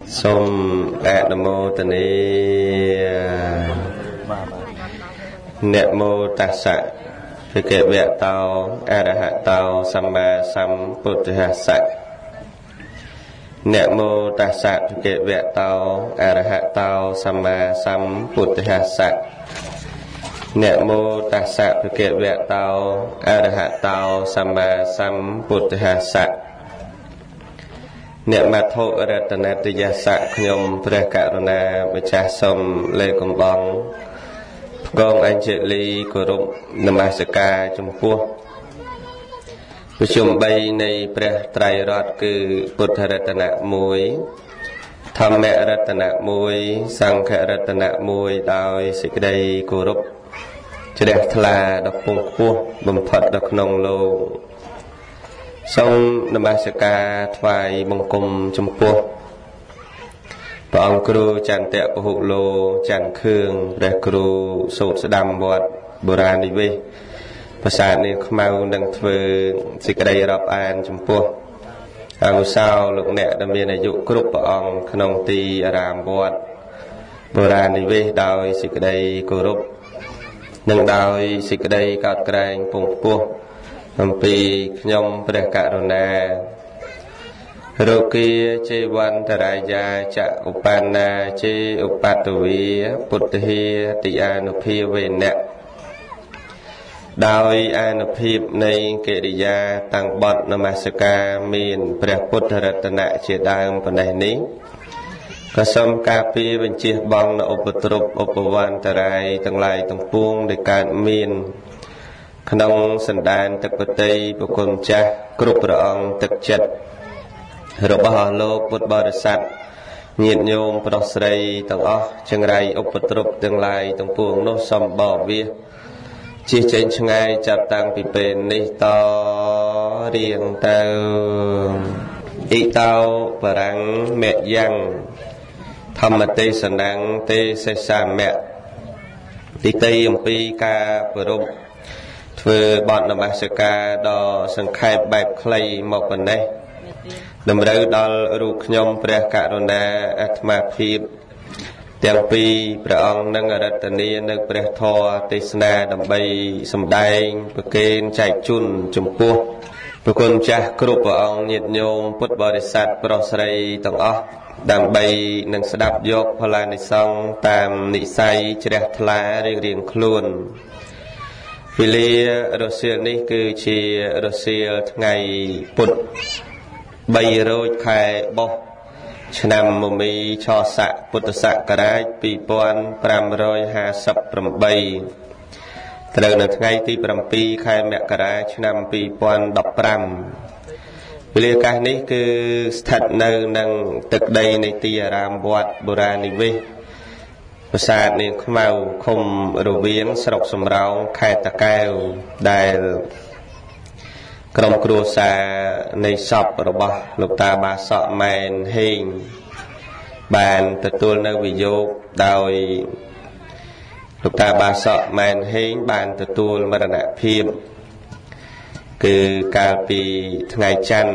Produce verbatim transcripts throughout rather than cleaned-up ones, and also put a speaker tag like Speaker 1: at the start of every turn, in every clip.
Speaker 1: Som Namo Tani Namo Tassa Bhagavato Arahato Samma Sambuddhassa Namo Tassa Bhagavato Arahato Samma Sambuddhassa Namo Tassa Bhagavato Arahato Samma Sambuddhassa Nè mặt thô ra tận nát tự gia sạ nhomព្រះករុណាម្ចាស់សូមលេកំបងកងអញ្ជលីគោរពនមស្ការចំពោះប្រជុំបីនៃព្រះត្រៃរតន៍គឺពុទ្ធរតនៈមួយធម្មរតនៈមួយសង្ឃរតនៈមួយដោយសេចក្តីគោរពជ្រះថ្លាដ៏ពងខ្ពស់បំផុតនៅក្នុងលោកសូមនមស្ការថ្វាយបង្គំចំពោះព្រះអង្គគ្រូចន្ទៈពហុលោច័ន្ទខឿងព្រះគ្រូសូត្រស្ដាំវត្តបុរាណនិវេសប្រាសាទនាងខ្មៅនឹងធ្វើសេចក្តីរាប់អានចំពោះអនុសោលោកអ្នកដែលមានអាយុគ្រប់ព្រះអង្គក្នុងទីអារាមវត្តបុរាណនិវេសដោយសេចក្តីគោរពនិងដោយសេចក្តីកោតក្រែងពងខ្ពស់អំពីខ្ញុំព្រះករុណារោគាចេវន្តរាយាចឧបានណាចេឧបតវីពុទ្ធិតិអានុភាវេណៈដោយអានុភាពនៃកិរិយាតាំងបទនមស្ការមានព្រះពុទ្ធរតនៈជាដើមប៉ុណ្ណេះនេះក៏សូមការពារបញ្ជាបងនៅឧបទ្រពឧបវន្តរាយទាំងឡាយទាំងពួងដែលកើតមានក្នុងសន្តានទឹកបតីបុគ្គលចាស់គ្រប់ព្រះអង្គទឹកចិត្តរបស់អស់លោកពុទ្ធបរិស័ទញាតិញោមប្រុសស្រីទាំងអស់ចង្រៃឧបទ្រពទាំងឡាយទាំងពួងនោះសូមបរិវាជិះចេញឆ្ងាយចាប់តាំងពីពេលនេះតរៀងទៅអ៊ីតោបរាំងមេយ៉ាងធម្មទេសនាងទេសសាមៈទីតីអំពីការប្ររពធ្វើបទនមស្ការដ៏សង្ខេបបែបខ្លីមកប៉ុណ្ណេះតម្រូវដល់រូបខ្ញុំព្រះករុណាអាត្មាភាពទាំងពីរព្រះអង្គនឹងអរតនីនៅព្រះធម៌ទេសនាដើម្បីសម្ដែងប្រកេនចែកជូនចំពោះប្រគុណចាស់គ្រប់ព្រះអង្គញាតិញោមពុទ្ធបរិស័ទប្រុសស្រីទាំងអស់ដើម្បីនឹងស្ដាប់យកផលានិសង្ឃតាមនិស័យជ្រះថ្លារៀងរៀងខ្លួនវេលារសៀលនេះគឺជារសៀលថ្ងៃពុធបីរោចខែបុស្សឆ្នាំមមីឆស័កពុទ្ធសករាជពីរពាន់ប្រាំរយហាសិបប្រាំបីត្រូវនៅថ្ងៃទីប្រាំពីរខែមករាឆ្នាំពីរពាន់ដប់ប្រាំវេលាកាសនេះគឺស្ថិតនៅនឹងទឹកដីនៃទីអារាមវត្តបុរាណនិវេសប្រាសាទនាងខ្មៅឃុំរវៀងស្រុកសំរោងខេត្តតាកែវដែលក្រុមគ្រួសារនៃសពរបស់លោកតាបាសក់ម៉ែនហេងបានទទួលនៅវិយោគដោយលោកតាបាសក់ម៉ែនហេងបានទទួលមរណភាពគឺកាលពីថ្ងៃច័ន្ទ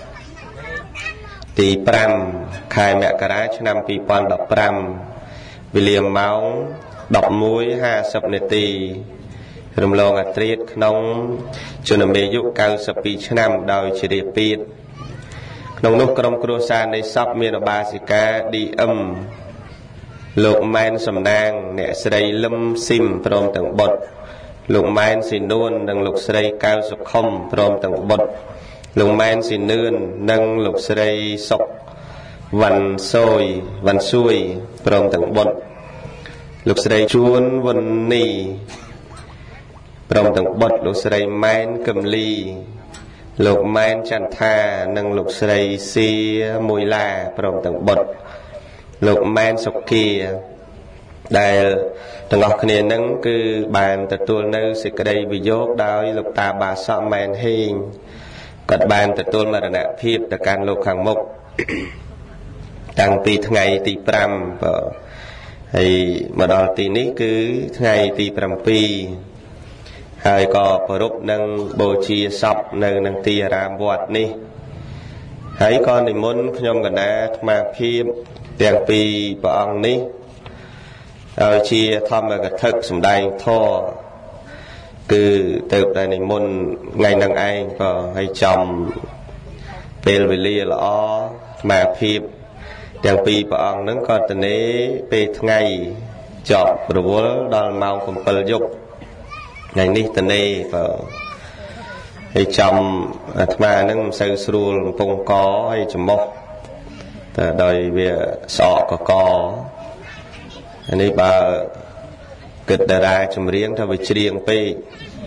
Speaker 1: ទីប្រាំខែមករាឆ្នាំពីរពាន់ដប់ប្រាំវេលាម៉ោងដប់មួយហាសិបនាទីរំលងអត្រាតក្នុងជនមេយុកៅសិបពីរឆ្នាំដោយជ្រាបពៀតក្នុងនោះក្រុមគ្រួសារនៃសពមានឧបាសិកាឌីអឹមលោកម៉ែនសំណាងអ្នកស្រីលឹមស៊ីមព្រមទាំងបុត្រលោកម៉ែនស៊ីនួននិងលោកស្រីកៅសុខុមព្រមទាំងបុត្រលោកម៉ែនស៊ីនឿននិងលោកស្រីសុកវ៉ាន់សូយវ៉ាន់ស៊ួយព្រមទាំងបុត្រលោកស្រីជួនវុននីព្រមទាំងបុត្រលោកស្រីម៉ែនកឹមលីលោកម៉ែនចន្ទថានិងលោកស្រីសៀមួយឡាព្រមទាំងបុត្រលោកម៉ែនសុគាដែលទាំងអស់គ្នានឹងគឺបានទទួលនៅសេចក្តីវិយោគដោយលោកតាបាសក់ម៉ែនហេងគាត់បានទទួលមរណភាពទៅកាន់លោកខាងមុខតាំងពីថ្ងៃទីប្រាំបើហើយមកដល់ទីនេះគឺថ្ងៃទីប្រាំពីរហើយក៏ប្រពនឹងបូជាសពនៅនឹងទីអារាមវត្តនេះហើយក៏និមន្តខ្ញុំកណាអាត្មាភាពទាំងពីរព្រះអង្គនេះឲ្យជាធម្មកថាសម្ដែងធម៌គឺទៅតែនិមន្តថ្ងៃនឹងឯងក៏ឲ្យចំពេលវេលាល្អស្មារភាពទាំងពីរព្រះអង្គនឹងក៏ទៅនេពេលថ្ងៃចប់រវល់ដល់ម៉ោង7យប់ថ្ងៃនេះទៅនេបើហើយចំអាត្មានឹងមិនសូវស្រួលកំពុងកហើយចំមុះតែដោយវាសក់កកអានេះបើគិតតារាចម្រៀងថាវាច្រៀងពេក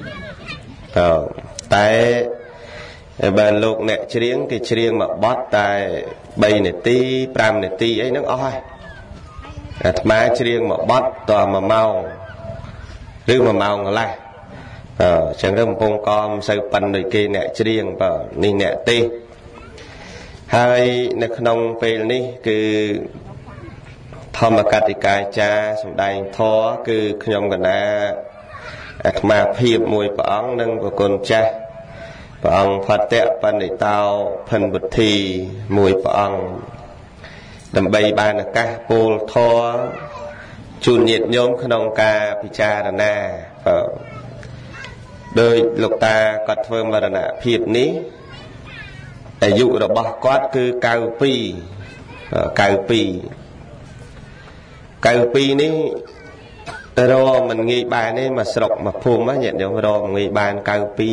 Speaker 1: តែបើលោកអ្នកច្រៀងគេច្រៀងមួយបទតែ3នាទី5នាទីអីហ្នឹងអស់ហើយអាត្មាច្រៀងមួយបទត1ម៉ោងឬ1ម៉ោងកន្លះអញ្ចឹងទៅកំពុងកមិនសូវប៉ិនដូចគេអ្នកច្រៀងបើនេះអ្នកទេសហើយនៅក្នុងពេលនេះគឺធម្មកតិកាចារសម្ដែងធម៌គឺខ្ញុំកណាអាត្មាភាពមួយព្រះអង្គនិងប្រគុណចាស់ព្រះអង្គផតៈបណ្ឌិតោភិនពុទ្ធីមួយព្រះអង្គដើម្បីបានឱកាសពោលធម៌ជូនញាតិញោមក្នុងការពិចារណាដោយលោកតាគាត់ធ្វើមរណភាពនេះអាយុរបស់គាត់គឺ92 92 92នេះរកមិនងាយបានទេមកស្រុកមកភូមិញាតិញោមរកងាយបាន92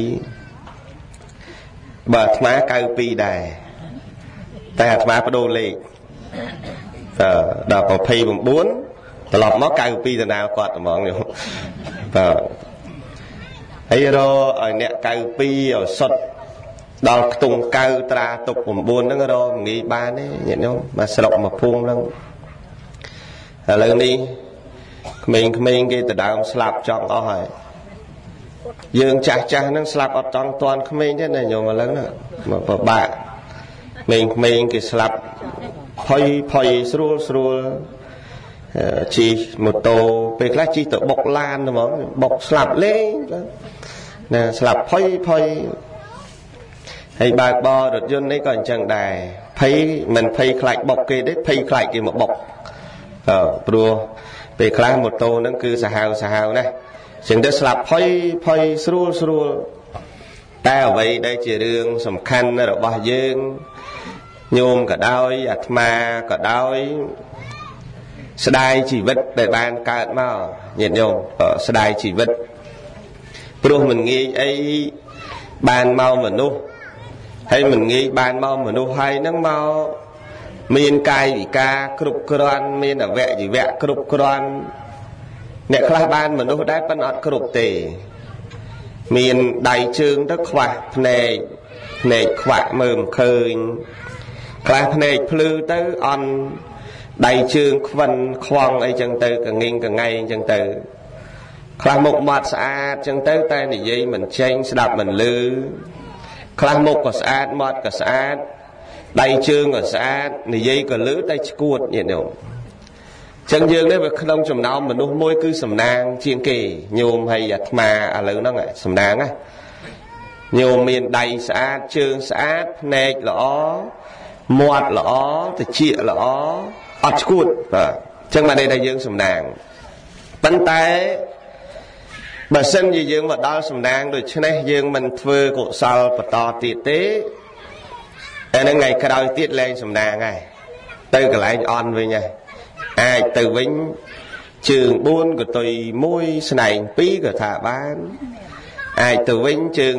Speaker 1: បើអាត្មា92ដែរតែអាត្មាបដូរលេខដល់29ត្រឡប់មក92ដណាលគាត់ហ្មងនេះបាទហើយរកឲ្យអ្នក92ឲ្យសុទ្ធដល់ខ្ទង់9ត្រាទុក9ហ្នឹងរកងាយបានទេញាតិញោមមកស្រុកមកភូមិហ្នឹងឥឡូវនេះក្មេងៗគេទៅដើមស្លាប់ចង់អស់ហើយយើងចាស់ចាស់ហ្នឹងស្លាប់អត់ចង់តាន់ក្មេងទេណាញោមឥឡូវហ្នឹងមកពិបាកក្មេងៗគេស្លាប់ផុយផុយស្រួលស្រួលជិះម៉ូតូពេលខ្លះជិះទៅបុកឡានហ្មងបុកស្លាប់លេងណាស្លាប់ផុយផុយហើយបើកបររថយន្តនេះក៏អញ្ចឹងដែរភ័យមិនភ័យខ្លាចបុកគេទេភ័យខ្លាចគេមកបុកអឺព្រោះពេលខ្លះម៉ូតូហ្នឹងគឺសាហាវសាហាវណាស់អញ្ចឹងទៅស្លាប់ផុយផុយស្រួលស្រួលតែអ្វីដែលជារឿងសំខាន់របស់យើងញោមក៏ដោយអាត្មាក៏ដោយស្ដាយជីវិតដែលបានកើតមកញាតិញោមស្ដាយជីវិតព្រោះមិនងាយអីបានមកមនុស្សហើយមិនងាយបានមកមនុស្សហើយហ្នឹងមកមានកាយវិការគ្រប់គ្រាន់មានអវយវៈគ្រប់គ្រាន់អ្នកខ្លះបានមនុស្សដែរប៉ុន្តែអត់គ្រប់ទេមានដៃជើងទៅខ្វះភ្នែកភ្នែកខ្វាក់មើលមិនឃើញខ្លះភ្នែកភ្លឺទៅអន់ដៃជើងខ្វិនខ្វង់អីចឹងទៅកងៀងកងៃអញ្ចឹងទៅខ្លះមុខមាត់ស្អាតអញ្ចឹងទៅតែនិយាយមិនចេញស្ដាប់មិនឮខ្លះមុខក៏ស្អាតមាត់ក៏ស្អាតដៃជើងក៏ស្អាតនិយាយក៏លឺតែឈួតញាតិញោមចឹងយើងនេះវាក្នុងចំណោមមនុស្សមួយគឺសំណាងជាងគេញោមហើយអាត្មាឥឡូវហ្នឹងសំណាងណាញោមមានដៃស្អាតជើងស្អាតភ្នែកល្អមាត់ល្អត្រចៀកល្អអត់ឈួតបាទចឹងបានន័យថាយើងសំណាងប៉ុន្តែបើសិនជាយើងមកដល់សំណាងដូច្នេះយើងមិនធ្វើកុសលបន្តទៀតទេតែនឹងថ្ងៃក្រោយទៀតលែងសំណាងហើយទៅកន្លែងអន់វិញហើយអាចទៅវិញជើង4កតុយ1ស្នែង2ក៏ថាបានអាចទៅវិញជើង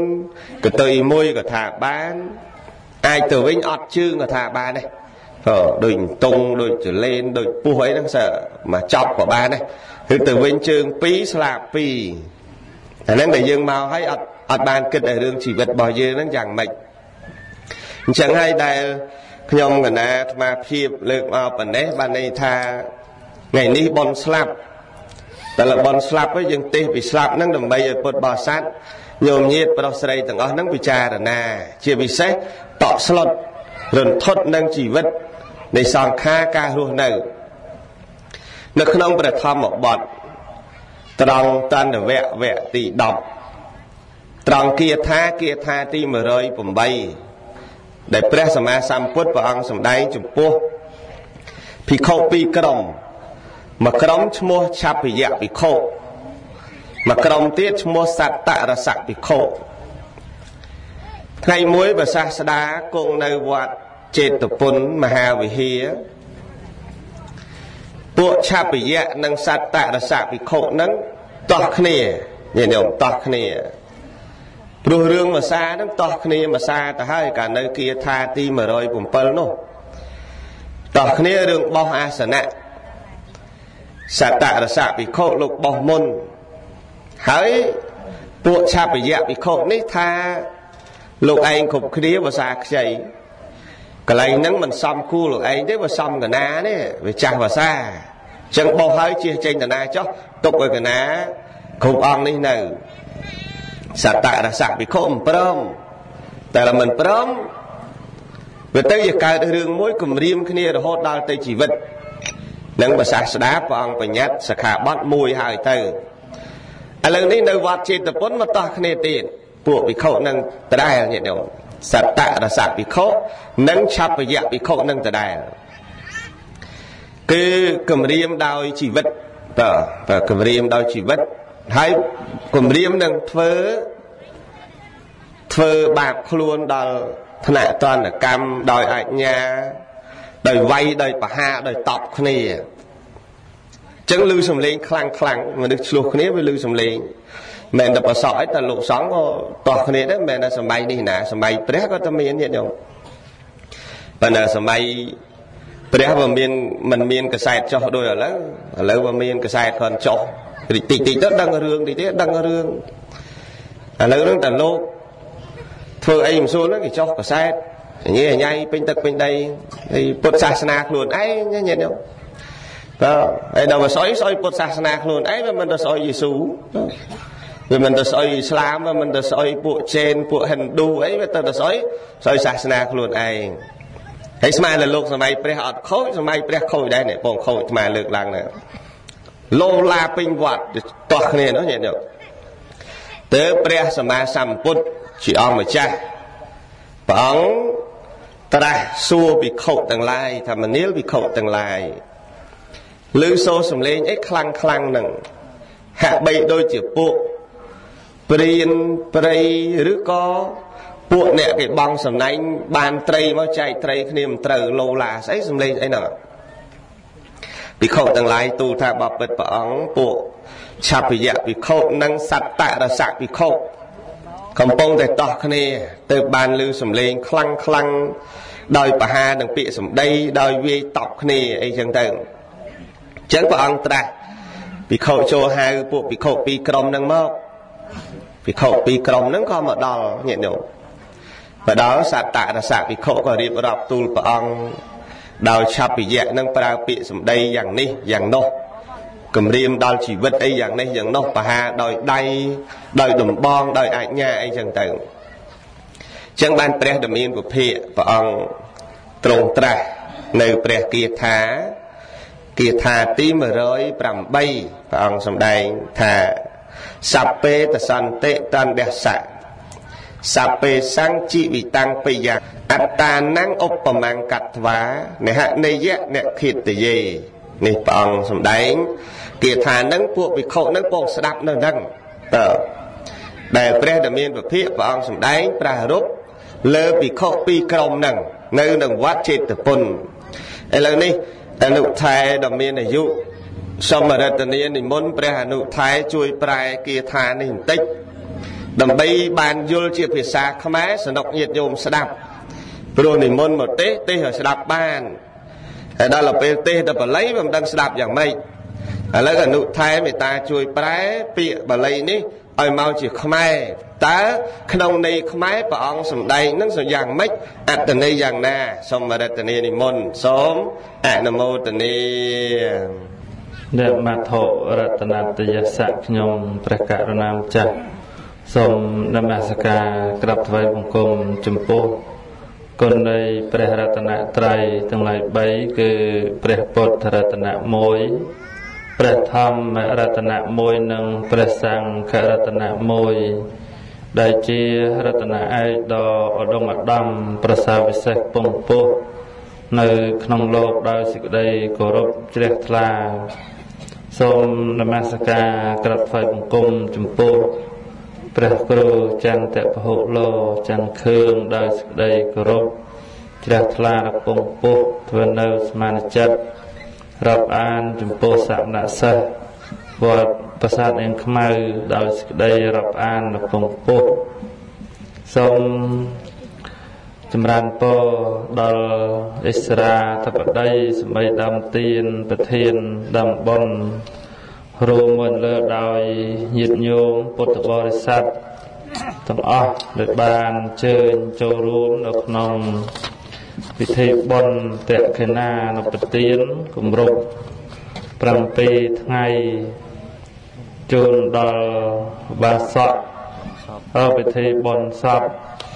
Speaker 1: 4កតុយ1ក៏ថាបានអាចទៅវិញអត់ជើងក៏ថាបានដែរដូចតុងដូចចលេនដូចពោះអីហ្នឹងសើមកចប់ក៏បានដែរគឺទៅវិញជើង2ស្លាប2អាហ្នឹងដែលយើងមកហើយអត់អត់បានគិតឲ្យរឿងជីវិតរបស់យើងហ្នឹងយ៉ាងម៉េចអញ្ចឹងហើយដែលខ្ញុំកណាអាត្មាភាពលើកមកប៉ុណ្ណេះបានន័យថាថ្ងៃនេះបនស្លាប់តែលបនស្លាប់វិញយើងទេសពីស្លាប់ហ្នឹងដើម្បីឲ្យពុទ្ធបរិស័ទញោមញាតិប្រុសស្រីទាំងអស់ហ្នឹងពិចារណាជាពិសេសតក់ស្លុតរន្ធត់នឹងជីវិតនៃសង្ខារការរស់នៅនៅក្នុងព្រះធម្មបទត្រង់តណ្វៈវគ្គទី10ត្រង់គាថាគាថាទី108ដែលព្រះសម្មាសម្ពុទ្ធព្រះអង្គសម្ដែងចំពោះភិក្ខុពីរក្រុមមួយក្រុមឈ្មោះឆាភិយៈភិក្ខុមួយក្រុមទៀតឈ្មោះសត្តរសភិក្ខុថ្ងៃមួយព្រះសាស្តាគង់នៅវត្តចេតពុនមហាវិហារពួកឆាភិយៈនិងសត្តរសភិក្ខុនឹងតោះគ្នាញាតិញោមតោះគ្នាព្រោះរឿងភាសានឹងតោះគ្នាភាសាទៅហើយកាលនៅគាថាទីmột không bảyនោះតោះគ្នារឿងបោះអាសនៈសត្តរសភិក្ខុលោកបោះមុនហើយពួកឆាភិយៈភិក្ខុនេះថាលោកឯងគ្រប់គ្នាភាសាខ្ចីកន្លែងហ្នឹងមិនសមគួរលោកឯងទេវាសមកណានេះវាចាស់ភាសាអញ្ចឹងបោះហើយជិះចេញតាណាចុះទុកឲ្យកណាគ្រប់អង្គនេះនៅសត្តរសភិក្ខុមិនព្រមតែមិនព្រមវាទៅជាកើតរឿងមួយគំរាមគ្នារហូតដល់ទៅជីវិតនឹងភាសាស្ដាប់ព្រះអង្គបញ្ញត្តិសិក្ខាបទមួយហើយទៅឥឡូវនេះនៅវត្តចេតពុនមកតោះគ្នាទៀតពួកភិក្ខុនឹងដដែលញាតិញោមសត្តរសភិក្ខុនិងឆាភិយៈភិក្ខុនឹងដដែលគឺគំរាមដោយជីវិតតើតើគំរាមដោយជីវិតហើយគំរាមនឹងធ្វើធ្វើបាបខ្លួនដល់ថ្នាក់តនកម្មដោយអាជ្ញាដោយវាយដោយបហាដោយតប់គ្នាអញ្ចឹងឮសំឡេងខ្លាំងខ្លាំងមនុស្សឆ្លោះគ្នាវាឮសំឡេងមិនតែប្រសក់អីតែលោកសង្ឃក៏តោះគ្នាដែរមិនតែសម័យនេះណាសម័យព្រះក៏តែមានញាតិញោមប៉ុន្តែសម័យព្រះវាមានមិនមានកសែតចុះដូចឥឡូវឥឡូវវាមានកសែតគ្រាន់ចុះតិចតិចតិចទៅដឹងរឿងតិចទៀតដឹងរឿងឥឡូវហ្នឹងតែលោកធ្វើអីមិនស្រួលហ្នឹងគេចុះកសែតញ៉ៃញ៉ៃពេញទឹកពេញដីហើយពុទ្ធសាសនាខ្លួនឯងញាតិញោមតើហើយដល់វាស្អុយស្អុយពុទ្ធសាសនាខ្លួនឯងវាមិនទៅស្អុយយេស៊ូវាមិនទៅស្អុយអ៊ីស្លាមវាមិនទៅស្អុយពួកចេនពួកហិណ្ឌូអីវាទៅទៅស្អុយស្អុយសាសនាខ្លួនឯងហើយស្មានតែលោកសម័យព្រះអត់ខូចសម័យព្រះខូចដែរនេះបងខូចស្មានលើកឡើងណាលោឡាពេញវត្តតោះគ្នានោះញាតិញោមទៅព្រះសម្មាសម្ពុទ្ធជាអង្គម្ចាស់ព្រះអង្គត្រាស់សួរភិក្ខុទាំងឡាយថាមនាលភិក្ខុទាំងឡាយឮសូរសំឡេងអីខ្លាំងខ្លាំងហ្នឹងហាក់បីដូចជាពួកព្រានព្រៃឬក៏ពួកអ្នកគេបងសំណាញ់បានត្រីមកចែកត្រីគ្នាមិនត្រូវលោឡាស្អីសំឡេងអីហ្នឹងភិក្ខុទាំងឡាយទូលថាបបិទ្ធព្រះអង្គពួកឆាភិយៈភិក្ខុនិងសត្តរសភិក្ខុកំពុងតែតោះគ្នាទៅបានឮសំឡេងខ្លាំងខ្លាំងដោយបហានឹងពាក្យសម្ដីដោយវាយតប់គ្នាអីចឹងទៅអញ្ចឹងព្រះអង្គត្រាស់ភិក្ខុចូលហៅពួកភិក្ខុពីរក្រុមហ្នឹងមកភិក្ខុពីរក្រុមហ្នឹងក៏មកដល់ញាតិញោមមកដល់សត្តរសភិក្ខុក៏រៀបរាប់ទូលព្រះអង្គដោយឆាភិយៈនឹងប្រើពាក្យសម្ដីយ៉ាងនេះយ៉ាងនោះគំរាមដល់ជីវិតអីយ៉ាងនេះយ៉ាងនោះបហាដោយដៃដោយដំបងដោយអាជ្ញាអីចឹងទៅអញ្ចឹងបានព្រះដ៏មានពុភៈព្រះអង្គទ្រង់ត្រាស់នៅព្រះគាថាគាថាទីmột không támព្រះអង្គសម្ដែងថាសព្ពេតសន្តិតណ្ដសៈសព្ពេសង្ជីវិតាំងបយៈអត្តានំឧបមង្កត្វានិហនេយៈអ្នកខិតយេនេះព្រះអង្គសម្ដែងគាថានឹងពួកភិក្ខុនឹងពងស្ដាប់នៅហ្នឹងតើដែលព្រះដ៏មានពុភៈព្រះអង្គសម្ដែងប្រារព្ធលើភិក្ខុពីរក្រុមហ្នឹងនៅក្នុងវត្តចេតពុនឥឡូវនេះអនុថែដ៏មានអាយុសូមរតនានិមន្តព្រះអនុថែជួយប្រែគាថានេះបន្តិចដើម្បីបានយល់ជាភាសាខ្មែរសនុកញាតិញោមស្ដាប់ព្រោះនិមន្តមកទេសទេសឲ្យស្ដាប់បានហើយដល់ពេលទេសដល់បល័យមិនដឹងស្ដាប់យ៉ាងម៉េចឥឡូវអនុថែមេត្តាជួយប្រែពាក្យបល័យនេះឲ្យមកជាខ្មែរតើក្នុងន័យខ្មែរព្រះអង្គសម្ដែងនឹងយ៉ាងម៉េចអត្តន័យយ៉ាងណាសូមរតនានិមន្តសូមអនុមោទនា
Speaker 2: អ្នកមត្ថរតនតយស័កខ្ញុំព្រះករុណាម្ចាស់សូមនមស្ការក្រាបថ្វាយបង្គំចំពោះគុណនៃព្រះរតនត្រ័យទាំងឡាយបីគឺព្រះពុទ្ធរតនមួយព្រះធម្មរតនមួយនិងព្រះសង្ឃរតនមួយដែលជារតនឯកដ៏ឧត្តមឧត្តមប្រសើរវិសេសពងពោះនៅក្នុងលោកដោយសេចក្តីគោរពជ្រះថ្លាសូមនមស្ការក្រាបថ្វាយបង្គំចំពោះព្រះគ្រូចន្ទពហុលោចន្ទខឿងដោយសេចក្តីគោរពជ្រះថ្លារពងពុះធ្វើនៅស្មានចិត្តរាប់អានចំពោះសមណសិស្សវត្តប្រាសាទនាងខ្មៅដោយសេចក្តីរាប់អានរពងពុះសូមចម្រើនពរដល់ឥស្រាធិបតីសម្ប័យដើមទានប្រធានដើមបុណ្យរួមមកលើដោយញាតិញោមពុទ្ធបរិស័ទទាំងអស់ដែលបានអញ្ជើញចូលរួមនៅក្នុងពិធីបុណ្យតេខេណានុប្រទានគម្រប់ប្រាំពីរថ្ងៃជូនដល់បាសកហើយពិធីបុណ្យសព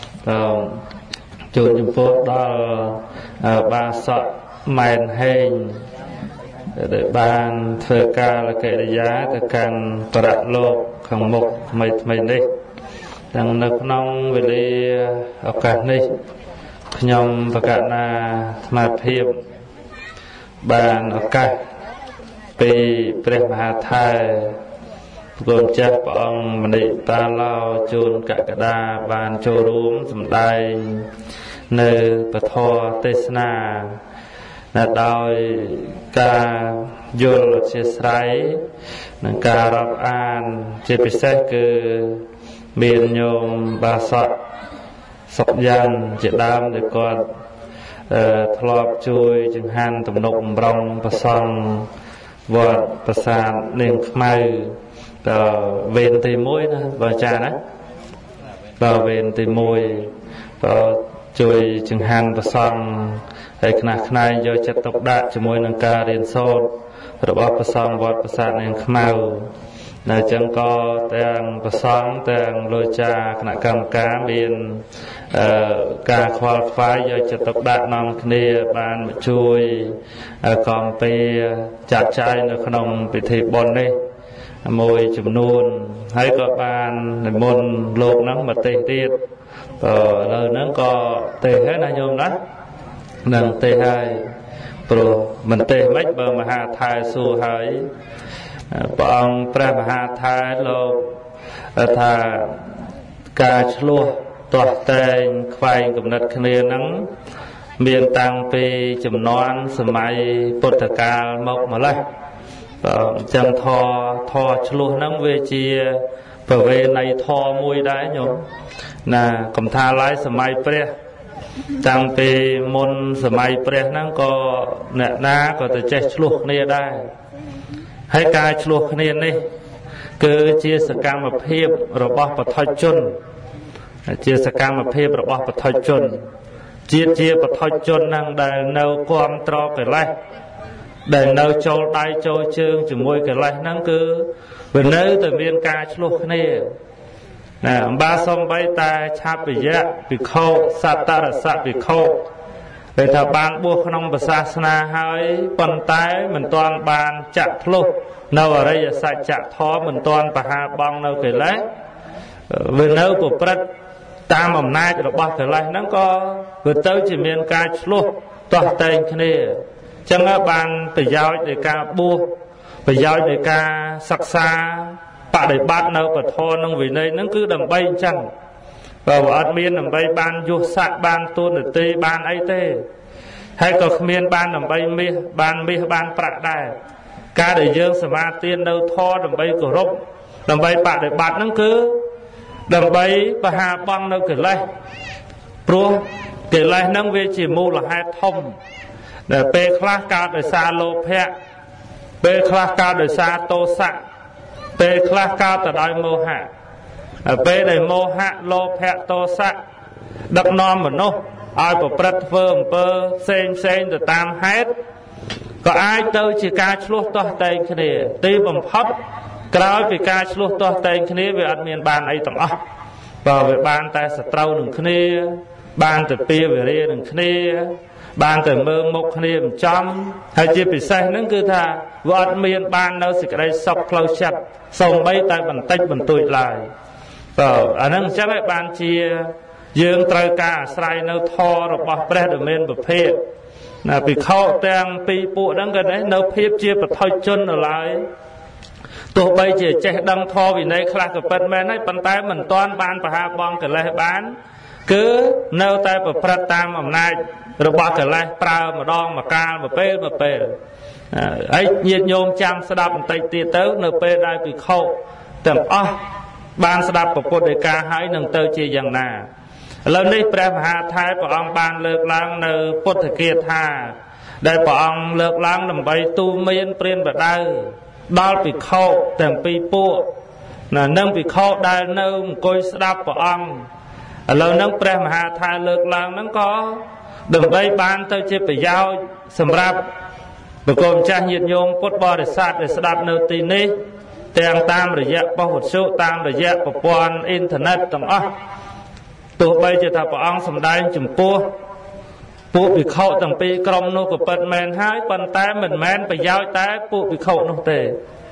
Speaker 2: ចូលចំពោះដល់បាសកម៉ែនហេងដែលបានធ្វើការលកិរិយាទៅកាន់ប្រៈលោកខាងមុខថ្មីថ្មីនេះទាំងនៅក្នុងវេលាឱកាសនេះខ្ញុំបកណាស្មារតីបានឱកាសពីព្រះមហាថេរគុណចាស់ព្រះអង្គមនិតាឡោជួនកក្កដាបានចូលរួមសម្ដែងនៅពធទេសនាដោយការយល់អធិស្ឋាននិងការរាប់អានជាពិសេសគឺមានញោមបាសកសុកយ៉ាងជាដើមដែលគាត់ធ្លាប់ជួយចង្ហាន់ទំនុកបំរុងប្រសង់វត្តប្រាសាទនាងខ្មៅតើវេនទីមួយណាបងចាណាតើវេនទីមួយតើជួយចង្ហាន់ប្រសង់ហើយខ្នះខ្នែងយកចិត្តទុកដាក់ជាមួយនឹងការរៀនសូត្ររបស់ប្រសង់វត្តប្រាសាទនាងខ្មៅនៅចឹងក៏ទាំងប្រសង់ទាំងលោកចាគណៈកម្មការមានអឺការខ្វល់ខ្វាយយកចិត្តទុកដាក់នាំគ្នាបានជួយកំពីចាត់ចែងនៅក្នុងពិធីបុណ្យនេះមួយចំនួនហើយក៏បាននិមន្តលោកហ្នឹងមកទេសទៀតបើឥឡូវហ្នឹងក៏ទេសហើយណាញោមណានឹងទេសហើយព្រោះមិនទេសមិនបើមហាថេរសួរហើយព្រះអង្គព្រះមហាថេរលោកថាការឆ្លោះទាស់តែងខ្វែងគំនិតគ្នាហ្នឹងមានតាំងពីជំនាន់សម័យពុទ្ធកាលមកម្លេះបើអញ្ចឹងធរធរឆ្លោះហ្នឹងវាជាប្រវេណីធរមួយដែរញោមណាកំថាឡើយសម័យព្រះតាំងពីមុនសម័យព្រះហ្នឹងក៏អ្នកណាក៏ទៅចេះឆ្លោះគ្នាដែរហើយការឆ្លោះគ្នានេះគឺជាសកម្មភាពរបស់បឋិជនជាសកម្មភាពរបស់បឋិជនជាតិជាបឋិជនហ្នឹងដែលនៅគ្រប់ត្រកិលេសដែលនៅចូលដៃចូលជើងជាមួយកិលេសហ្នឹងគឺវានៅតែមានការឆ្លោះគ្នាណាអំបាសំបីតែឆាបយៈភិក្ខុសត្តរសភិក្ខុដែលថាបានបួសក្នុងសាសនាហើយប៉ុន្តែមិនទាន់បានចាក់ធ្លុះនៅអរិយសច្ចធម៌មិនទាន់បហាបង់នៅកិលេសវានៅប្រព្រឹត្តតាមអំណាចរបស់កិលេសហ្នឹងក៏វាទៅជាមានការឆ្លោះទាស់តែងគ្នាចឹងបានប្រយោជន៍នៃការបួសប្រយោជន៍នៃការសិក្សាបដិបត្តិនៅពធនិងវិន័យហ្នឹងគឺដើម្បីអញ្ចឹងបើអត់មានដើម្បីបានយុស័កបានទូនទីបានអីទេហើយក៏គ្មានបានដើម្បីមាសបានមាសបានប្រាក់ដែរការដែលយើងសមាទាននៅធម៌ដើម្បីគោរពដើម្បីបដិបត្តិហ្នឹងគឺដើម្បីបហាបង់នៅកិលេសព្រោះកិលេសហ្នឹងវាជាមូលហេតុធំដែលពេលខ្លះកើតដោយសារលោភៈពេលខ្លះកើតដោយសារទោសៈពេលខ្លះកើតទៅដោយមោហៈពេលដែលមោហៈលោភៈទោសៈដឹកនាំមនុស្សឲ្យប្រព្រឹត្តធ្វើអំពើផ្សេងផ្សេងទៅតាមហេតុក៏អាចទៅជាការឆ្លោះទាស់តែងគ្នាទីបំផុតក្រោយពីការឆ្លោះទាស់តែងគ្នាវាអត់មានបានអីទាំងអស់បើវាបានតែសត្រូវនឹងគ្នាបានតែពៀវេរានឹងគ្នាបានតែមើលមុខគ្នាមិនចំហើយជាពិសេសហ្នឹងគឺថាវាអត់មានបាននៅសេចក្តីសុខផ្លូវចិត្តសូម្បីតែបន្តិចបន្តួចឡើយបើអាហ្នឹងអញ្ចឹងឯងបានជាយើងត្រូវការអាស្រ័យនៅធម៌របស់ព្រះដ៏មានប្រភេទ là bị khâu đang bị bộ đang gần đấy nấu phép chia và thôi chân ở lại tụi bây giờ chạy đăng thò vì này khá cái phần mềm này phần tay mình toán ban và hạ bong cái lại bán cứ nêu tay và phát tam hôm nay rồi bỏ cái lại prao mà đong mà ca mà pê mà pê ấy nhiệt nhôm chăm sẽ đập tay tia tới nêu pê đây bị khâu tầm ó ban sẽ đập vào cột đề ca hãy nâng tơ chia dần nà lần này Prem Hà Thái của ông ban lược lăng nơi Phật Kiệt Hà đại của ông lược lăng làm bay tu miên priên và đau đau bị khâu tầm pi pua là nâng bị khâu đau nơi coi đáp của ông lần nâng Prem Hà Thái lược lăng nó có đừng bay ban tới chia phải giao sầm rạp và cùng cha nhiệt nhôm Phật bò để sát để đáp nơi tì ní tiền tam rồi dẹp bao hột số tam rồi dẹp của quan internet tầm á tụi bây giờ thà bảo ông sầm đai chùm pua pua bị khâu tầng pi crom nô của bận men hái bận tay mình men bị giao tay pua bị khâu nô tề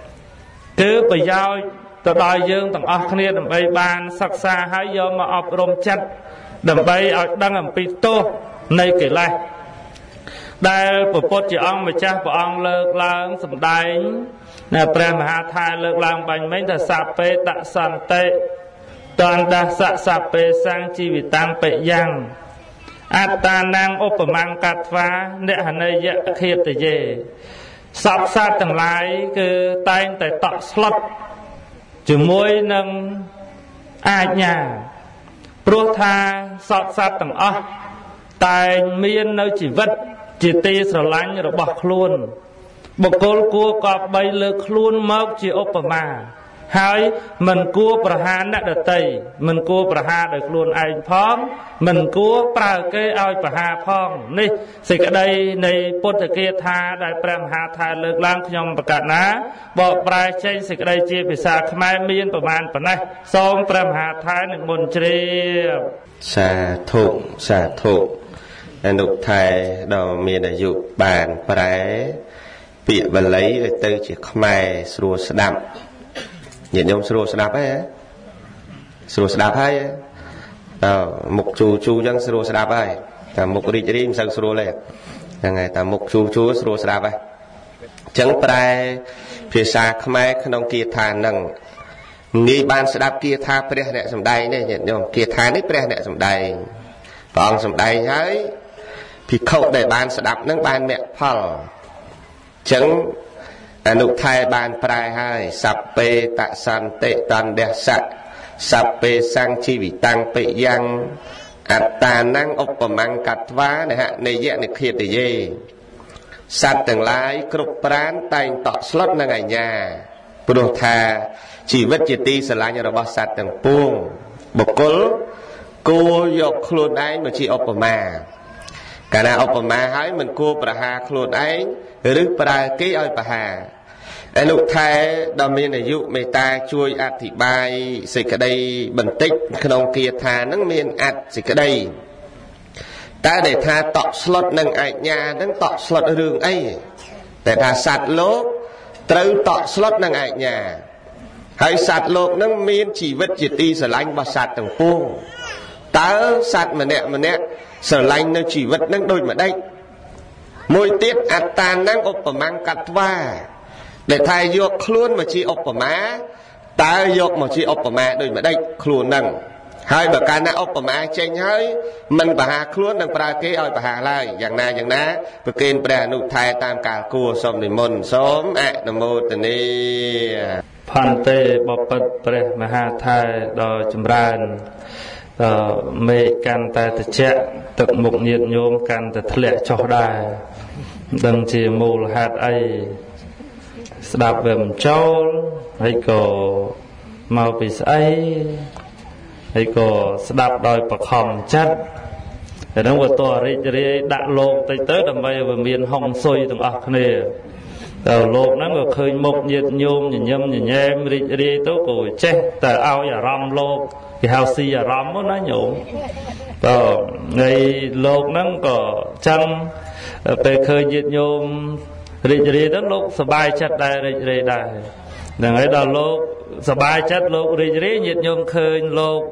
Speaker 2: cứ bị giao tụi đòi dương tầng óc kia tầng bay ban sắc xa hái do mà ọc rôm chặt tầng bay ở đang làm pi tô này kể lại đây của bột chỉ ông mà cha của ông lơ lang sầm đai nè Prem Hà Thái lơ lang bánh mấy thà sạp pe tạ san tê toàn đa sạ sạp bê sang chi vị tăng bệ giang át ta năng ốp mang cát phá nệ hà này dạ khiết tệ dê sạp sát tầng lái cứ tay tại tọa slot chứ môi nâng ai nhà pro tha sạp sát tầng ớt tay miên nơi chỉ vật chỉ tì sở lánh rồi bọc luôn bọc côn cua cọp bay lực luôn mốc chỉ ốp mà hai mình cuaประหาร đã tây mình cuaประหาร được luôn anh phong mình cua pra cái ao ประหาร phong này sự cái đây này Phật kia tha đại Prem Hà Thái lực lang nhomประกาศណាบอก ប្រាចេញ sự cái đây ជាភាសាខ្មែរមានប្រមាណប៉ុណ្ណេះសូម Prem Hà Thái នឹងមុនជ្រាប
Speaker 1: សាធុសាធុអនុថែដ៏មានអាយុបានប្រែពាក្យបាលីទៅជាខ្មែរស្រួលស្ដាប់nhiệt nhôm sưu sạp ấy sưu sạp ấy mục chú chú dân sưu sạp ấy ta mục đi đi sang sưu lên ngày ta mục chú chú sưu sạp ấy chẳng phải phía xa khmer không kia than năng nghi ban sạp kia tha pre nè sầm đai này nhiệt nhôm kia than đấy pre nè sầm đai còn sầm đai ấy thì không để ban sạp năng ban mẹ phal chẳngอนุทัยบานปลายให้สัพเพตสันเตตันเดสะสัพเพสังชีวิตังเปยังอัตตานังอุปมังกัตวานะฮะในแยะในเขียดเยสัตว์ต่างหลายกรุบปราณแต่งต่อสลดนังไงญาปุถุธาชีวิตจิตติสลายระบสัตว์ต่างปวงบุคคลกูยกคลุนไอ้มาชีอุปมาการอุปมาให้มันกูประหาคลุนไอ้หรือปลาเกี่ยวประหาอนุทัยดำเนินอายุเมตตาช่วยอธิบายสิ่งใดบันทึกขนมเกียรติานั่งเมียนอัดสิ่งใดแต่เดชาต่อสลดนั่งไอญานั่งต่อสลดเรื่องไอแต่ถ้าสัตว์โลกตรึต่อสลดนั่งไอญาให้สัตว์โลกนั่งเมียนชีวิตจิตติสลายบาสัตว์ต่างปวงแต่สัตว์มันเนี่ยมันเนี่ยสลายในชีวิตนั่งโดยมาได้มวยเตี้ยอัตตานั่งอุปมังกัตว่าđể thayយកខ្លួនមកជាឧបមាតើយកមកជាឧបមាដូចមិនដេចខ្លួននឹងហើយបើកាលណាឧបមាចេញហើយមិនបហាខ្លួននឹងប្រើគេឲ្យបហាឡើយយ៉ាងណាយ៉ាងណាប្រគេនព្រះអនុថែតាមកាលគួរសូមនិមន្តសូមអនុមោទនាផន្តេបបិទ្ធព្រះមហាថែដ៏ចម្រើនមេកាន់តែត្រជាក់ទឹកមុខញាតិញោមកាន់តែធ្លាក់ចុះដែរដឹងជាមូលហេតុអីស្ដាប់វាមិនចូលហើយក៏មកពីស្អីហើយក៏ស្ដាប់ដោយបខំចិត្តតែនឹងវាតរីករាយដាក់លោកតិចទៅដើម្បីឲ្យវាមានហុងស៊ុយទាំងអស់គ្នាតែលោកហ្នឹងក៏ឃើញមុខញាតិញោមញញឹមញញែមរីករាយទៅក៏ចេះតែឲ្យអារម្មណ៍លោកគេហៅស៊ីអារម្មណ៍ណាញោមតើនៃលោកហ្នឹងក៏ចឹងពេលឃើញញាតិញោមរីករាយទៅលោកសប្បាយចិត្តដែររីករាយដែរហ្នឹងហើយដល់លោកសប្បាយចិត្តលោករីករាយញាតិញោមឃើញលោក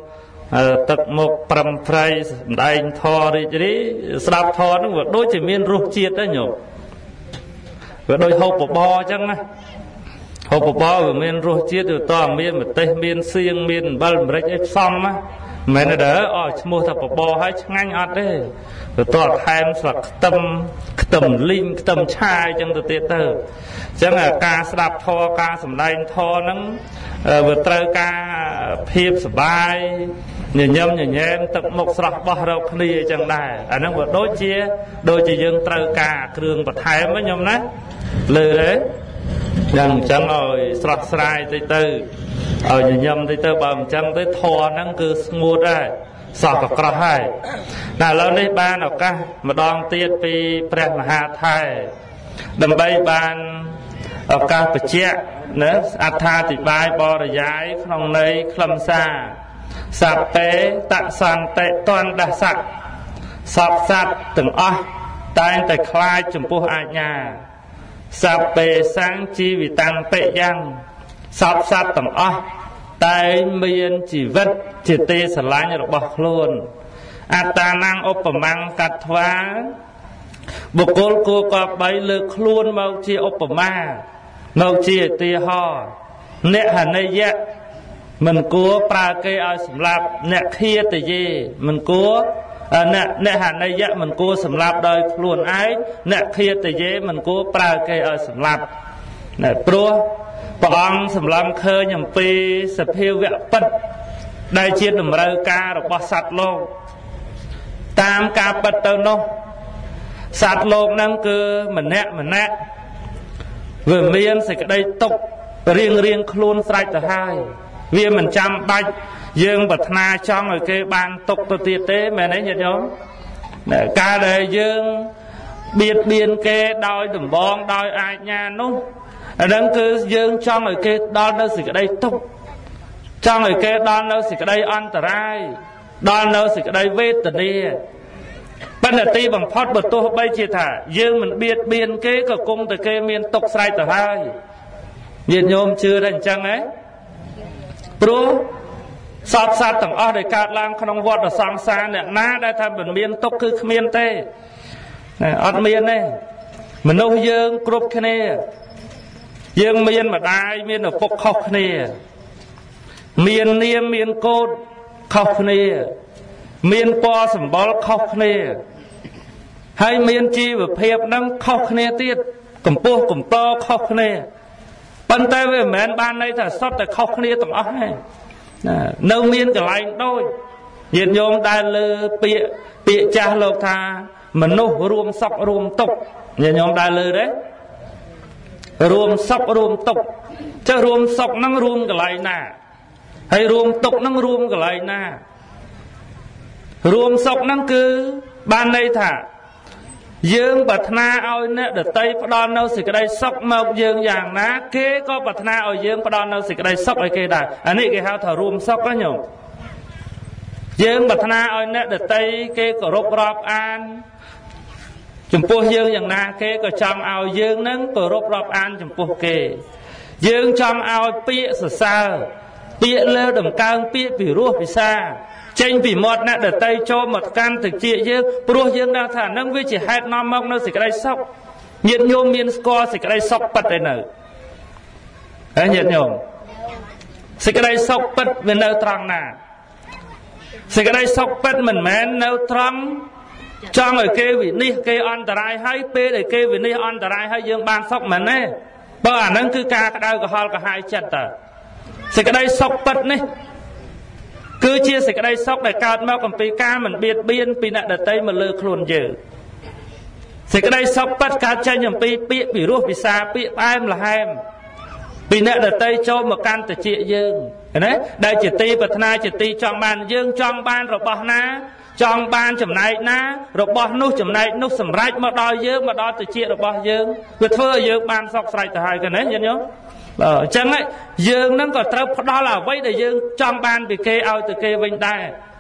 Speaker 2: ទឹកមុខប្រំប្រៃសម្ដែងធម៌រីករាយស្ដាប់ធម៌ហ្នឹងវាដូចជាមានរសជាតិដែរញោមវាដូចហូបបបរអញ្ចឹងណាហូបបបរវាមានរសជាតិទៅតមានម្ទេសមានសៀងមានអំបិលម្រេចអីផ្សំណាមិនមែនទេអោឈ្មោះថាបបរហើយឆ្ងាញ់អត់ទេទៅតថែមស្លឹកខ្ទឹមខ្ទឹមលីងខ្ទឹមឆាអញ្ចឹងទៅទៀតទៅអញ្ចឹងការស្ដាប់ធម៌ការសម្ដែងធម៌ហ្នឹងវាត្រូវការភាពសប្បាយញញឹមញញែមទឹកមុខស្រស់បោះរកគ្នាអញ្ចឹងដែរអាហ្នឹងវាដូចជាដូចជាយើងត្រូវការគ្រឿងបន្ថែមហ្នឹងញោមណាលើទេយ៉ាងអញ្ចឹងឲ្យស្រស់ស្រាយទៅទៅឲ្យញញឹមទៅទៅបើអញ្ចឹងទៅធម៌ហ្នឹងគឺស្ងួតដែរសោះក៏ក្រោះហើយតែឥឡូវនេះបានឱកាសម្ដងទៀតពីព្រះមហាថៃដើម្បីបានឱកាសបញ្ជាក់ណាអត្ថាធិប្បាយបរិយាយក្នុងន័យខ្លឹមសារសត្វតេតសន្តិតនដស័កសពសត្វទាំងអស់តែងតែខ្លាចចំពោះអាជ្ញាសព្វេសੰជីវិតាំងបិយ៉ាងសពសត្វទាំងអស់តែងមានជីវិតជាទេស្រឡាញ់របស់ខ្លួនអត្តានាំងឧបមាកត្វាបុគ្គលគួរកប់បីលើកខ្លួនមកជាឧបមាមកជាឧទាហរណ៍អ្នកហនិយៈមិនគួរប្រើគេឲ្យសម្លាប់អ្នកឃាតយេមិនគួរអ្នកអ្នកហនិយៈមិនគួរសម្លាប់ដោយខ្លួនឯងអ្នកឃាតយេមិនគួរប្រើគេឲ្យសម្លាប់តែព្រោះព្រះអង្គសម្លឹងឃើញអំពីសភាវៈពិតដែលជាតម្រូវការរបស់សត្វលោកតាមការពិតទៅនោះសត្វលោកហ្នឹងគឺម្នាក់ម្នាក់វាមានសេចក្តីទុក្ខរៀងរៀងខ្លួនស្រេចទៅហើយវាមិនចាំបាច់យើងប្រាថ្នាចង់ឲ្យគេបានទុក្ខទៅទៀតទេមែនទេញាតិញោមការដែលយើងបៀតបៀនគេដោយដំបងដោយអាជ្ញានោះអាហ្នឹងគឺយើងចង់ឲ្យគេដល់នៅសេចក្តីទុក្ខចង់ឲ្យគេដល់នៅសេចក្តីអន្តរាយដល់នៅសេចក្តីវេទនាបណ្ឌទីបំផុតបើទោះបីជាថាយើងមិនបៀតបៀនគេក៏គង់តែគេមានទុក្ខស្រេចទៅហើយញាតិញោមជឿតែអញ្ចឹងហ៎ព្រោះសពសត្វទាំងអស់ដែលកើតឡើងក្នុងវដ្តសង្សារអ្នកណាដែលថាមិនមានទុក្ខគឺគ្មានទេអត់មានទេមនុស្សយើងគ្រប់គ្នាយើងមានម្ដាយមានឪពុកខុសគ្នាមាននាមមានកូនខុសគ្នាមានពណ៌សម្បុរខុសគ្នាហើយមានជីវភាពនឹងខុសគ្នាទៀតកម្ពស់កម្ពស់ខុសគ្នាប៉ុន្តែវាមិនមែនបានន័យថាសុទ្ធតែខុសគ្នាទាំងអស់ទេនៅមានកន្លែងដូចញាតិញោមដែលលើពាក្យពាក្យចាស់លោកថាមនុស្សរួមសុខរួមទុក្ខញាតិញោមដែលលើទេរួមសុខរួមទុក្ខចុះរួមសុខហ្នឹងរួមកន្លែងណាហើយរួមទុក្ខហ្នឹងរួមកន្លែងណារួមសុខហ្នឹងគឺបានន័យថាយើងប្រាថ្នាឲ្យអ្នកដតីផ្ដល់នៅសេចក្តីសុខមកយើងយ៉ាងណាគេក៏ប្រាថ្នាឲ្យយើងផ្ដល់នៅសេចក្តីសុខឲ្យគេដែរអានេះគេហៅថារួមសុខណាញោមយើងប្រាថ្នាឲ្យអ្នកដតីគេគោរពរាប់អានចំពោះយើងយ៉ាងណាគេក៏ចង់ឲ្យយើងនឹងគោរពរាប់អានចំពោះគេយើងចង់ឲ្យពាក្យសរសើរពាក្យលើដំកើងពាក្យពីរោះពិសាចេញពីមាត់អ្នកដតីចូលមកកាន់ទៅជាយើងព្រោះយើងដឹងថានឹងវាជាហេតុនាំមកនៅសេចក្តីសុខញាតិញោមមានស្គាល់សេចក្តីសុខពិតឯនៅហើយញាតិញោមសេចក្តីសុខពិតវានៅត្រង់ណាសេចក្តីសុខពិតមិនមែននៅត្រង់ចង់ឲ្យគេវិនិច្ឆ័យគេអន្តរាយហើយពេលដែលគេវិនិច្ឆ័យអន្តរាយហើយយើងបានសុខមែនទេបើអាហ្នឹងគឺការក្តៅក្រហល់ក្រហាយចិត្តតើសេចក្តីសុខពិតនេះគឺជាសេចក្តីសុខដែលកើតមកអំពីការមិនបៀតបៀនពីអ្នកដទៃមកលើខ្លួនយើងសេចក្តីសុខពិតកើតចេញអំពីពាក្យពីរោះពិសាពាក្យផ្អែមល្ហែមពីអ្នកដទៃចូលមកកាន់តិចយើងណាដែលជាទីប្រាថ្នាជាទីចង់បានយើងចង់បានរបស់ណាចង់បានចំណែកណារបស់នោះចំណែកនោះសម្រេចមកដល់យើងមកដល់តិចរបស់យើងវាធ្វើឲ្យយើងបានសុខស្រេចទៅហើយគេណាយល់ទេបើអញ្ចឹងយើងនឹងក៏ត្រូវផ្ដល់អ្វីដែលយើងចង់បានពីគេឲ្យទៅគេវិញដែរ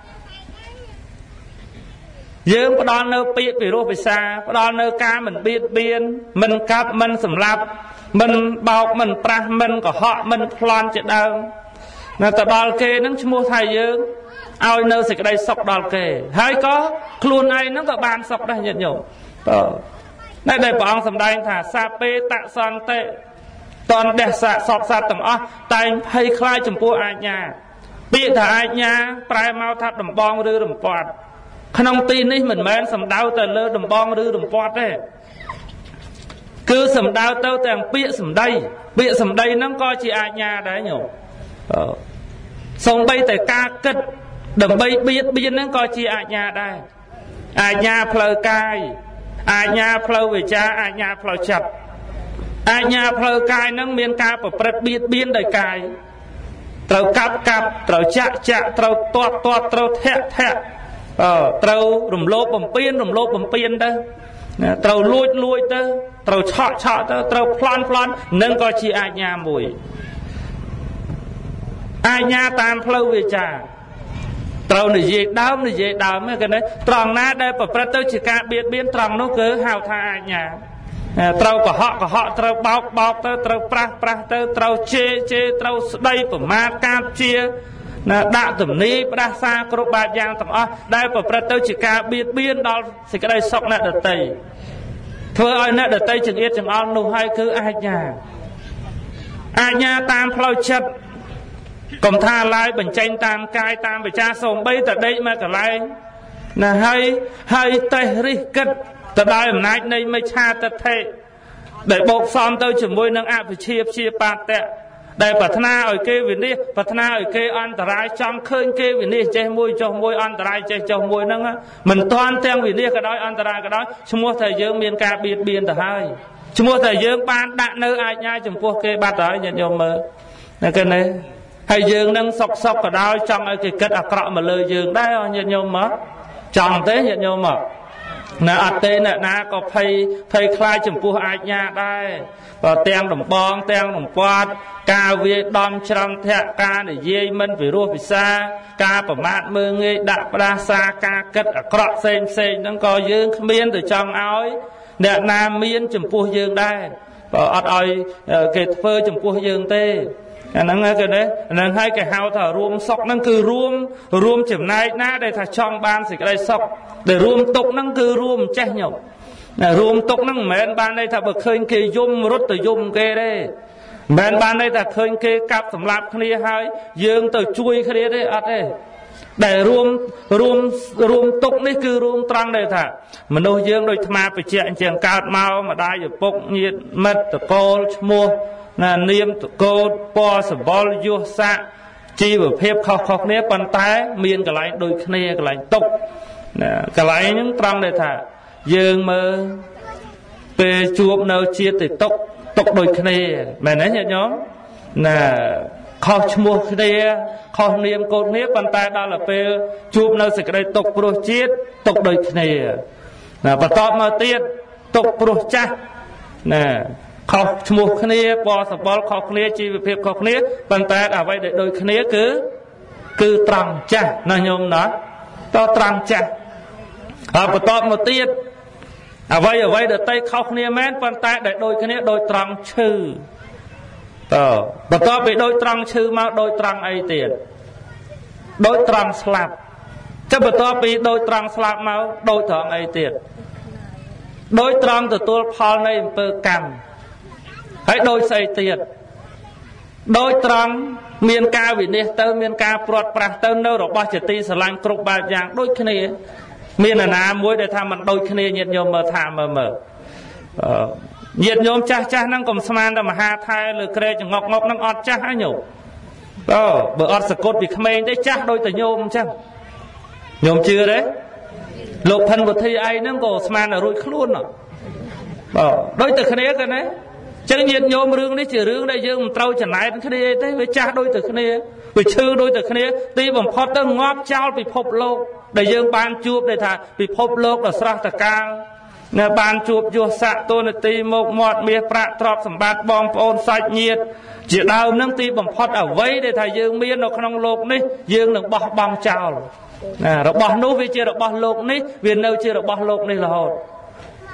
Speaker 2: យើងផ្ដល់នៅពាក្យពីរោះពិសាផ្ដល់នៅការមិនបៀតបៀនមិនកាប់មិនសម្លាប់មិនបោកមិនប្រាស់មិនកុហកមិនប្លន់ជាដើម nó ta đal kê nó mua thay dương ao nơi sẽ đây sọc đal kê hay có luôn ai nó có bàn sọc đây nhận nhổ đây đây bọn sầm đây thả sa pê tạ son tệ toàn đẹp sạ sọt sạt tầm ó tay hay khai chấm pua ai nhà bị thả ai nhà prai mau thắt đầm bong rư đầm quạt không tin ấy mình men sầm đau từ lơ đầm bong rư đầm quạt đấy cứ sầm đau tao tàng bịa sầm đây bịa sầm đây nó coi chị ai nhà đấy nhổ xong bay tại ca cất đầm bay biết biết nó coi chị ai nhà đây ai nhà phơi cai ai nhà phơi về cha ai nhà phơi chặt ai nhà phơi cai nó miền ca và bật biết biên đời cai trâu cặp cặp trâu chạ chạ trâu toát toát trâu thẹt thẹt trâu rùm lốp bầm piên rùm lốp bầm piên đó trâu lui lui đó trâu chọ chọ đó trâu plan plan nâng coi chi ai nhà mùi ai nhà tam phơi về cha trâu này gì đau này gì đau mấy cái đấy tròn ná đây và bật tôi chỉ ca biết biến tròn nó cứ hào tha ai nhà trâu của họ của họ trâu bọc bọc trâu trâu pra pra trâu trâu chê chê trâu đây của ma cam chia đã tầm ní đã xa có ba giang tầm ó đây và bật tôi chỉ ca biết biến đó thì cái đây sọc nè đợt tây thôi ơi nè đợt tây chừng ít chừng on nụ hai cứ ai nhà ai nhà tam phơi chất còn tha lại bình tranh tam cai tam về cha sồn bay tại đây mà cả lại là hay hay tây ri cất tại đây hôm nay đây mới cha tật thế để bột xóm tôi chỉ môi nâng áp phải chia chia bát tệ để bật na ở kia vì đi bật na ở kia ăn trai trong khơi kia vì đi che môi cho môi ăn trai che cho môi nâng á mình toàn theo vì đi cái đó ăn trai cái đó chúng mua thời dương miền ca biệt biên từ hai chúng mua thời dương ban đạn nơi ai nhai chừng pua kia bát đó nhận nhôm mơ là cái này hay dương nâng sọc sọc ở đó trong cái kết ạc cọ mà lời dương đấy nhận nhôm mất chọn thế nhận nhôm mất nè ở tên nè na có phay phay khai chấm pua ai nhà đây và tem đồng bong tem đồng quạt ca việt đom trăng thẹn ca để dây mình về rùa về xa ca bẩm mát mưa nghe đạp ra xa ca cất ở cọ xem xem nó có dương miên từ trong áo nè nam miên chấm pua dương đây và ở đây cái phơi chấm pua dương tê nó nghe cái đấy nó hay cái hào thở ruộng sọc nó cứ ruộng ruộng chấm này na để thà trong ban thì cái đây sọc để ruộng tục nó cứ ruộng che nhậu ruộng tục nó mền ban đây thà bậc khơi kia zoom rút từ zoom kia đây mền ban đây thà khơi kia cặp sầm lạp kia hai dương từ chui kia đấy ở đây để ruộng ruộng ruộng tục này cứ ruộng trăng đây thà mà nô dương đôi tham phải chuyện chuyện cao mau mà đai rồi bốc nhiệt mật cô mua là niệm cô po sờ bol vô sa chi vừa phép khóc khóc nếp bàn tay miền cái lại đôi kia cái lại tục cái lại những trăng này thà dương mơ về chuột nào chia thì tục tục đôi kia mẹ nói nhớ nhóm là khóc mua kia khóc niệm cô nếp bàn tay đó là về chuột nào sẽ cái đây tục pro chết tục đôi kia là và to mà tiết tục pro cha nè khóc mua kia po sờ bol khóc kia chi về phép khóc kia bàn tay à vậy để đôi kia cứ cứ trăng cha nó nhôm đó to trăng cha à và to một tiết à vậy ở vậy để tay khóc kia men bàn tay để đôi kia đôi trăng chư ờ và to bị đôi trăng chư mà đôi trăng ấy tiền đôi trăng slap chứ và to bị đôi trăng slap mà đôi trăng ấy tiền đôi trăng từ tôi phao này bơ cam hãy đôi xây tiền đôi trăng miền ca vì nè tơ miền ca prot pra tơ nơ rồi ba chỉ ti sờ lanh cục ba giang đôi kia miền là na muối để tham mình đôi kia nhiệt nhôm mờ tham mờ mờ nhiệt nhôm cha cha năng cầm sman mà ha thai lừa kê cho ngọc ngọc năng ọt cha hái nhổ ờ bữa ọt sờ cốt vì khmer đấy cha đôi từ nhôm chăng nhôm chưa đấy lục thân một thi ai nó cổ sman là rồi luôn rồi đôi từ kia cái đấy chẳng nhiệt nhôm rương đấy chỉ rương đây dương trâu chẳng này cái này thế với cha đôi từ kia với chư đôi từ kia ti bằng phật tơ ngóp trao bị phộc lô để dương ban chuột để thà bị phộc lô là sra tà cao nè ban chuột vua sạ tôn ti một mọt miệt prạ trọp sầm bát bom ôn sạch nhiệt chỉ đào nâng ti bằng phật ở vây để thà dương miên nó không lục ní dương đừng bỏ bom trao nè rồi bỏ nô vì chưa được bỏ lục ní vì đâu chưa được bỏ lục ní là hồn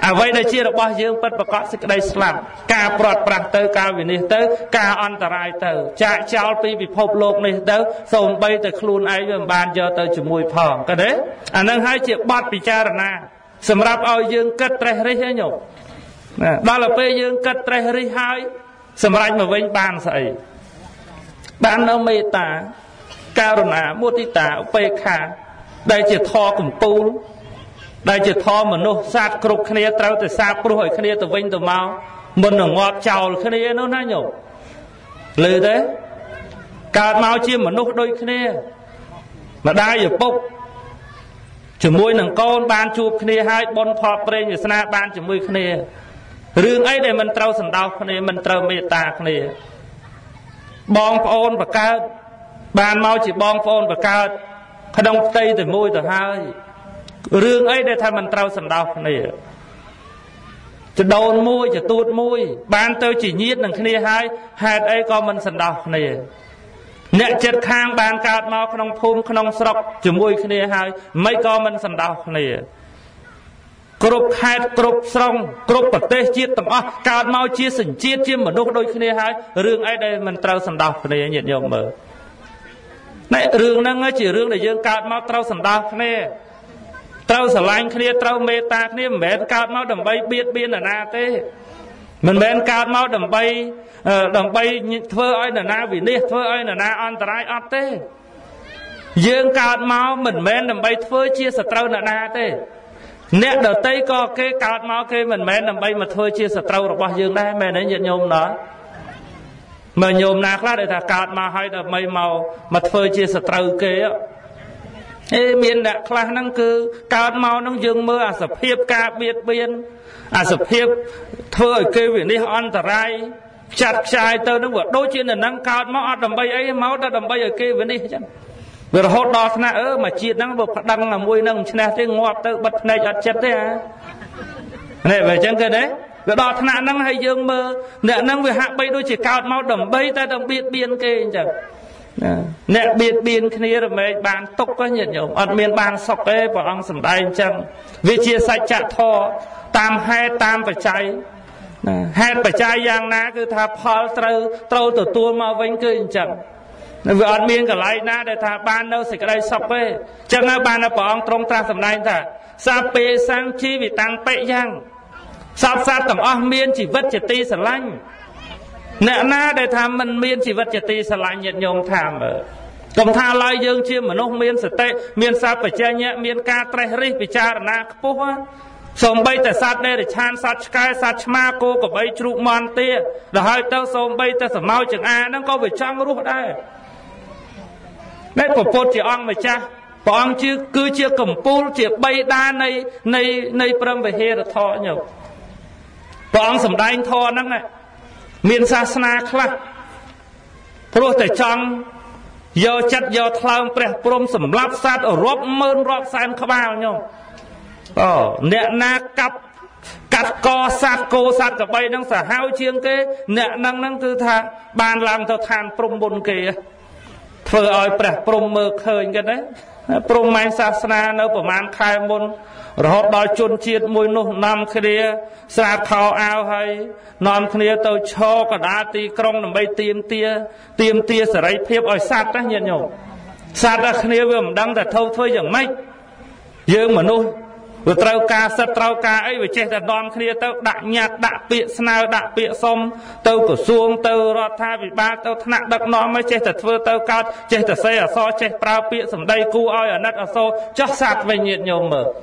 Speaker 3: អ្វីដែលជារបស់យើងពិតប្រកបសេចក្តីស្លាប់ការព្រាត់ប្រាសទៅការវិនិច្ឆ័យទៅការអន្តរាយទៅចាកចោលពីពិភពលោកនេះទៅសូម្បីតែខ្លួនឯងវាមិនបានយកទៅជាមួយផងក៏ទេអានឹងហើយជាបទពិចារណាសម្រាប់ឲ្យយើងគិតត្រេះរិះហ្នឹងញោមដល់ទៅពេលយើងគិតត្រេះរិះហើយសម្រេចមកវិញបានស្អីបាននៅមេត្តាករុណាមុទិតាឧបេក្ខាដែលជាធម៌កំពូលដែលជាធម៌មនុស្សសត្វគ្រប់គ្នាត្រូវតែសាបព្រោះឲ្យគ្នាទៅវិញទៅមកមុននឹងងាប់ចោលគ្នានោះណាញោមឮទេកើតមកជាមនុស្សដូចគ្នាម្ដាយឪពុកជាមួយនឹងកូនបានជួបគ្នាហើយបុណ្យផលប្រេងវាសនាបានជាមួយគ្នារឿងអីដែលមិនត្រូវសន្តោសគ្នាមិនត្រូវមេត្តាគ្នាបងប្អូនបកើតបានមកជាបងប្អូនបកើតក្នុងផ្ទៃតែមួយទៅហើយរឿងអីដែលថាមិនត្រូវសន្តោសគ្នាចដូនមួយចទូតមួយបានទៅជាញាតិនឹងគ្នាហើយហេតុអីក៏មិនសន្តោសគ្នាអ្នកចិត្តខាងបានកើតមកក្នុងភូមិក្នុងស្រុកជាមួយគ្នាហើយមិនក៏មិនសន្តោសគ្នាគ្រប់ខេត្តគ្រប់ស្រុងគ្រប់ប្រទេសជាតិទាំងអស់កើតមកជាសញ្ជាតិជាមនុស្សដូចគ្នាហើយរឿងអីដែលមិនត្រូវសន្តោសគ្នាញាតិញោមមើលណែរឿងហ្នឹងជារឿងដែលយើងកើតមកត្រូវសន្តោសគ្នាត្រូវស្រឡាញ់គ្នាត្រូវមេត្តាគ្នាមិនមែនកើតមកដើម្បីបៀតបៀននរណាទេមិនមែនកើតមកដើម្បីដើម្បីធ្វើឲ្យនរណាវិនិច្ឆ័យធ្វើឲ្យនរណាអន្តរាយអត់ទេយើងកើតមកមិនមែនដើម្បីធ្វើជាសត្រូវនរណាទេអ្នកដតីក៏គេកើតមកគេមិនមែនដើម្បីមកធ្វើជាសត្រូវរបស់យើងដែរមែនទេញាតិញោមណាមើលញោមណាខ្លះដែលថាកើតមកហើយដើម្បីមកមកធ្វើជាសត្រូវគេអេមានអ្នកខ្លះហ្នឹងគឺកើតមកហ្នឹងយើងមើលអាសភាពការបៀតបៀនអាសភាពធ្វើឲ្យគេវិនិច្ឆ័យអន្តរាយចាត់ខ្ចាយទៅហ្នឹងវាដូចជានៅហ្នឹងកើតមកអត់ដើម្បីអីមកតែដើម្បីឲ្យគេវិនិច្ឆ័យចឹងវារហូតដល់ថ្នាក់អឺមកជាតិហ្នឹងបើប្តឹងមួយហ្នឹងមិនឈ្នះទេងាប់ទៅបិទភ្នែកអត់ចិត្តទេអានេះបើចឹងគេទេវាដល់ថ្នាក់ហ្នឹងហើយយើងមើលអ្នកហ្នឹងវាហាក់បីដូចជាកើតមកដើម្បីតែដើម្បីបៀតបៀនគេអញ្ចឹងអ្នកបៀតបៀនគ្នារមែងបានទុកក៏ញាតិញោមអត់មានបានសុខទេព្រះអង្គសម្ដែងអញ្ចឹងវាជាសច្ចធម៌តាមហេតុតាមបច្ច័យហេតុបច្ច័យយ៉ាងណាគឺថាផលត្រូវត្រូវទទួលមកវិញគឺអញ្ចឹងវាអត់មានកន្លែងណាដែលថាបាននៅសេចក្តីសុខទេអញ្ចឹងហើយបានព្រះអង្គទ្រង់ត្រាស់សម្ដែងថាសាពេសੰជីវិតាំងបិយ៉ាងសត្វសត្វទាំងអស់មានជីវិតជាទីស្រឡាញ់អ្នកណាដែលថាមិនមានជីវិតជាទីស្រឡាញ់ញាតិញោមថាមើលកុំថាឡើយយើងជាមនុស្សមានសតិមានសព្វជញ្ញៈមានការត្រេះរិះពិចារណាខ្ពស់សូម្បីតែសត្វដេរឆានសត្វឆ្កែសត្វឆ្មាគោក្របីជ្រូកមាន់ទាដល់ហើយទៅសូម្បីតែសមោចង្អាហ្នឹងក៏វាចង់រស់ដែរដែលព្រះពុទ្ធជាអង្គម្ចាស់ព្រះអង្គជាគឺជាកម្ពូលជាបៃតានៃនៃនៃព្រហ្មវិហារធម៌ញោមព្រះអង្គសម្ដែងធម៌ហ្នឹងមានសាសនាខ្លះព្រោះតែចង់យកចិត្តយកថ្លើមព្រះព្រំសម្រាប់សត្វរាប់ម៉ឺនរាប់សែនក្បាលញោមអូអ្នកណាកាប់កាត់កសត្វគោសត្វក្របីហ្នឹងសាហាវជាងគេអ្នកហ្នឹងហ្នឹងគឺថាបានឡើងទៅឋានព្រំមុនគេធ្វើឲ្យព្រះព្រំមើលឃើញគេណាព្រំម៉ែនសាសនានៅប្រហែលខែមុនរហូតដល់ជនជាតិមួយនោះនាំគ្នាស្រាតខោអាវហើយនាំគ្នាទៅឈរកណ្ដាលទីក្រុងដើម្បីទាមទារទាមទារសេរីភាពឲ្យសត្វណាញាតិញោមសត្វតែគ្នាវាមិនដឹងតែធ្វើធ្វើយ៉ាងម៉េចយើងមនុស្សវាត្រូវការសិទ្ធត្រូវការអីវាចេះតែនាំគ្នាទៅដាក់ញត្តិដាក់ពាក្យស្នើដាក់ពាក្យសុំទៅក្រសួងទៅរដ្ឋាភិបាលទៅថ្នាក់ដឹកនាំឲ្យចេះតែធ្វើទៅកើតចេះតែសេអសរចេះប្រើពាក្យសម្ដីគូឲ្យអាណិតអសរចោះសត្វវិញញាតិញោមមើល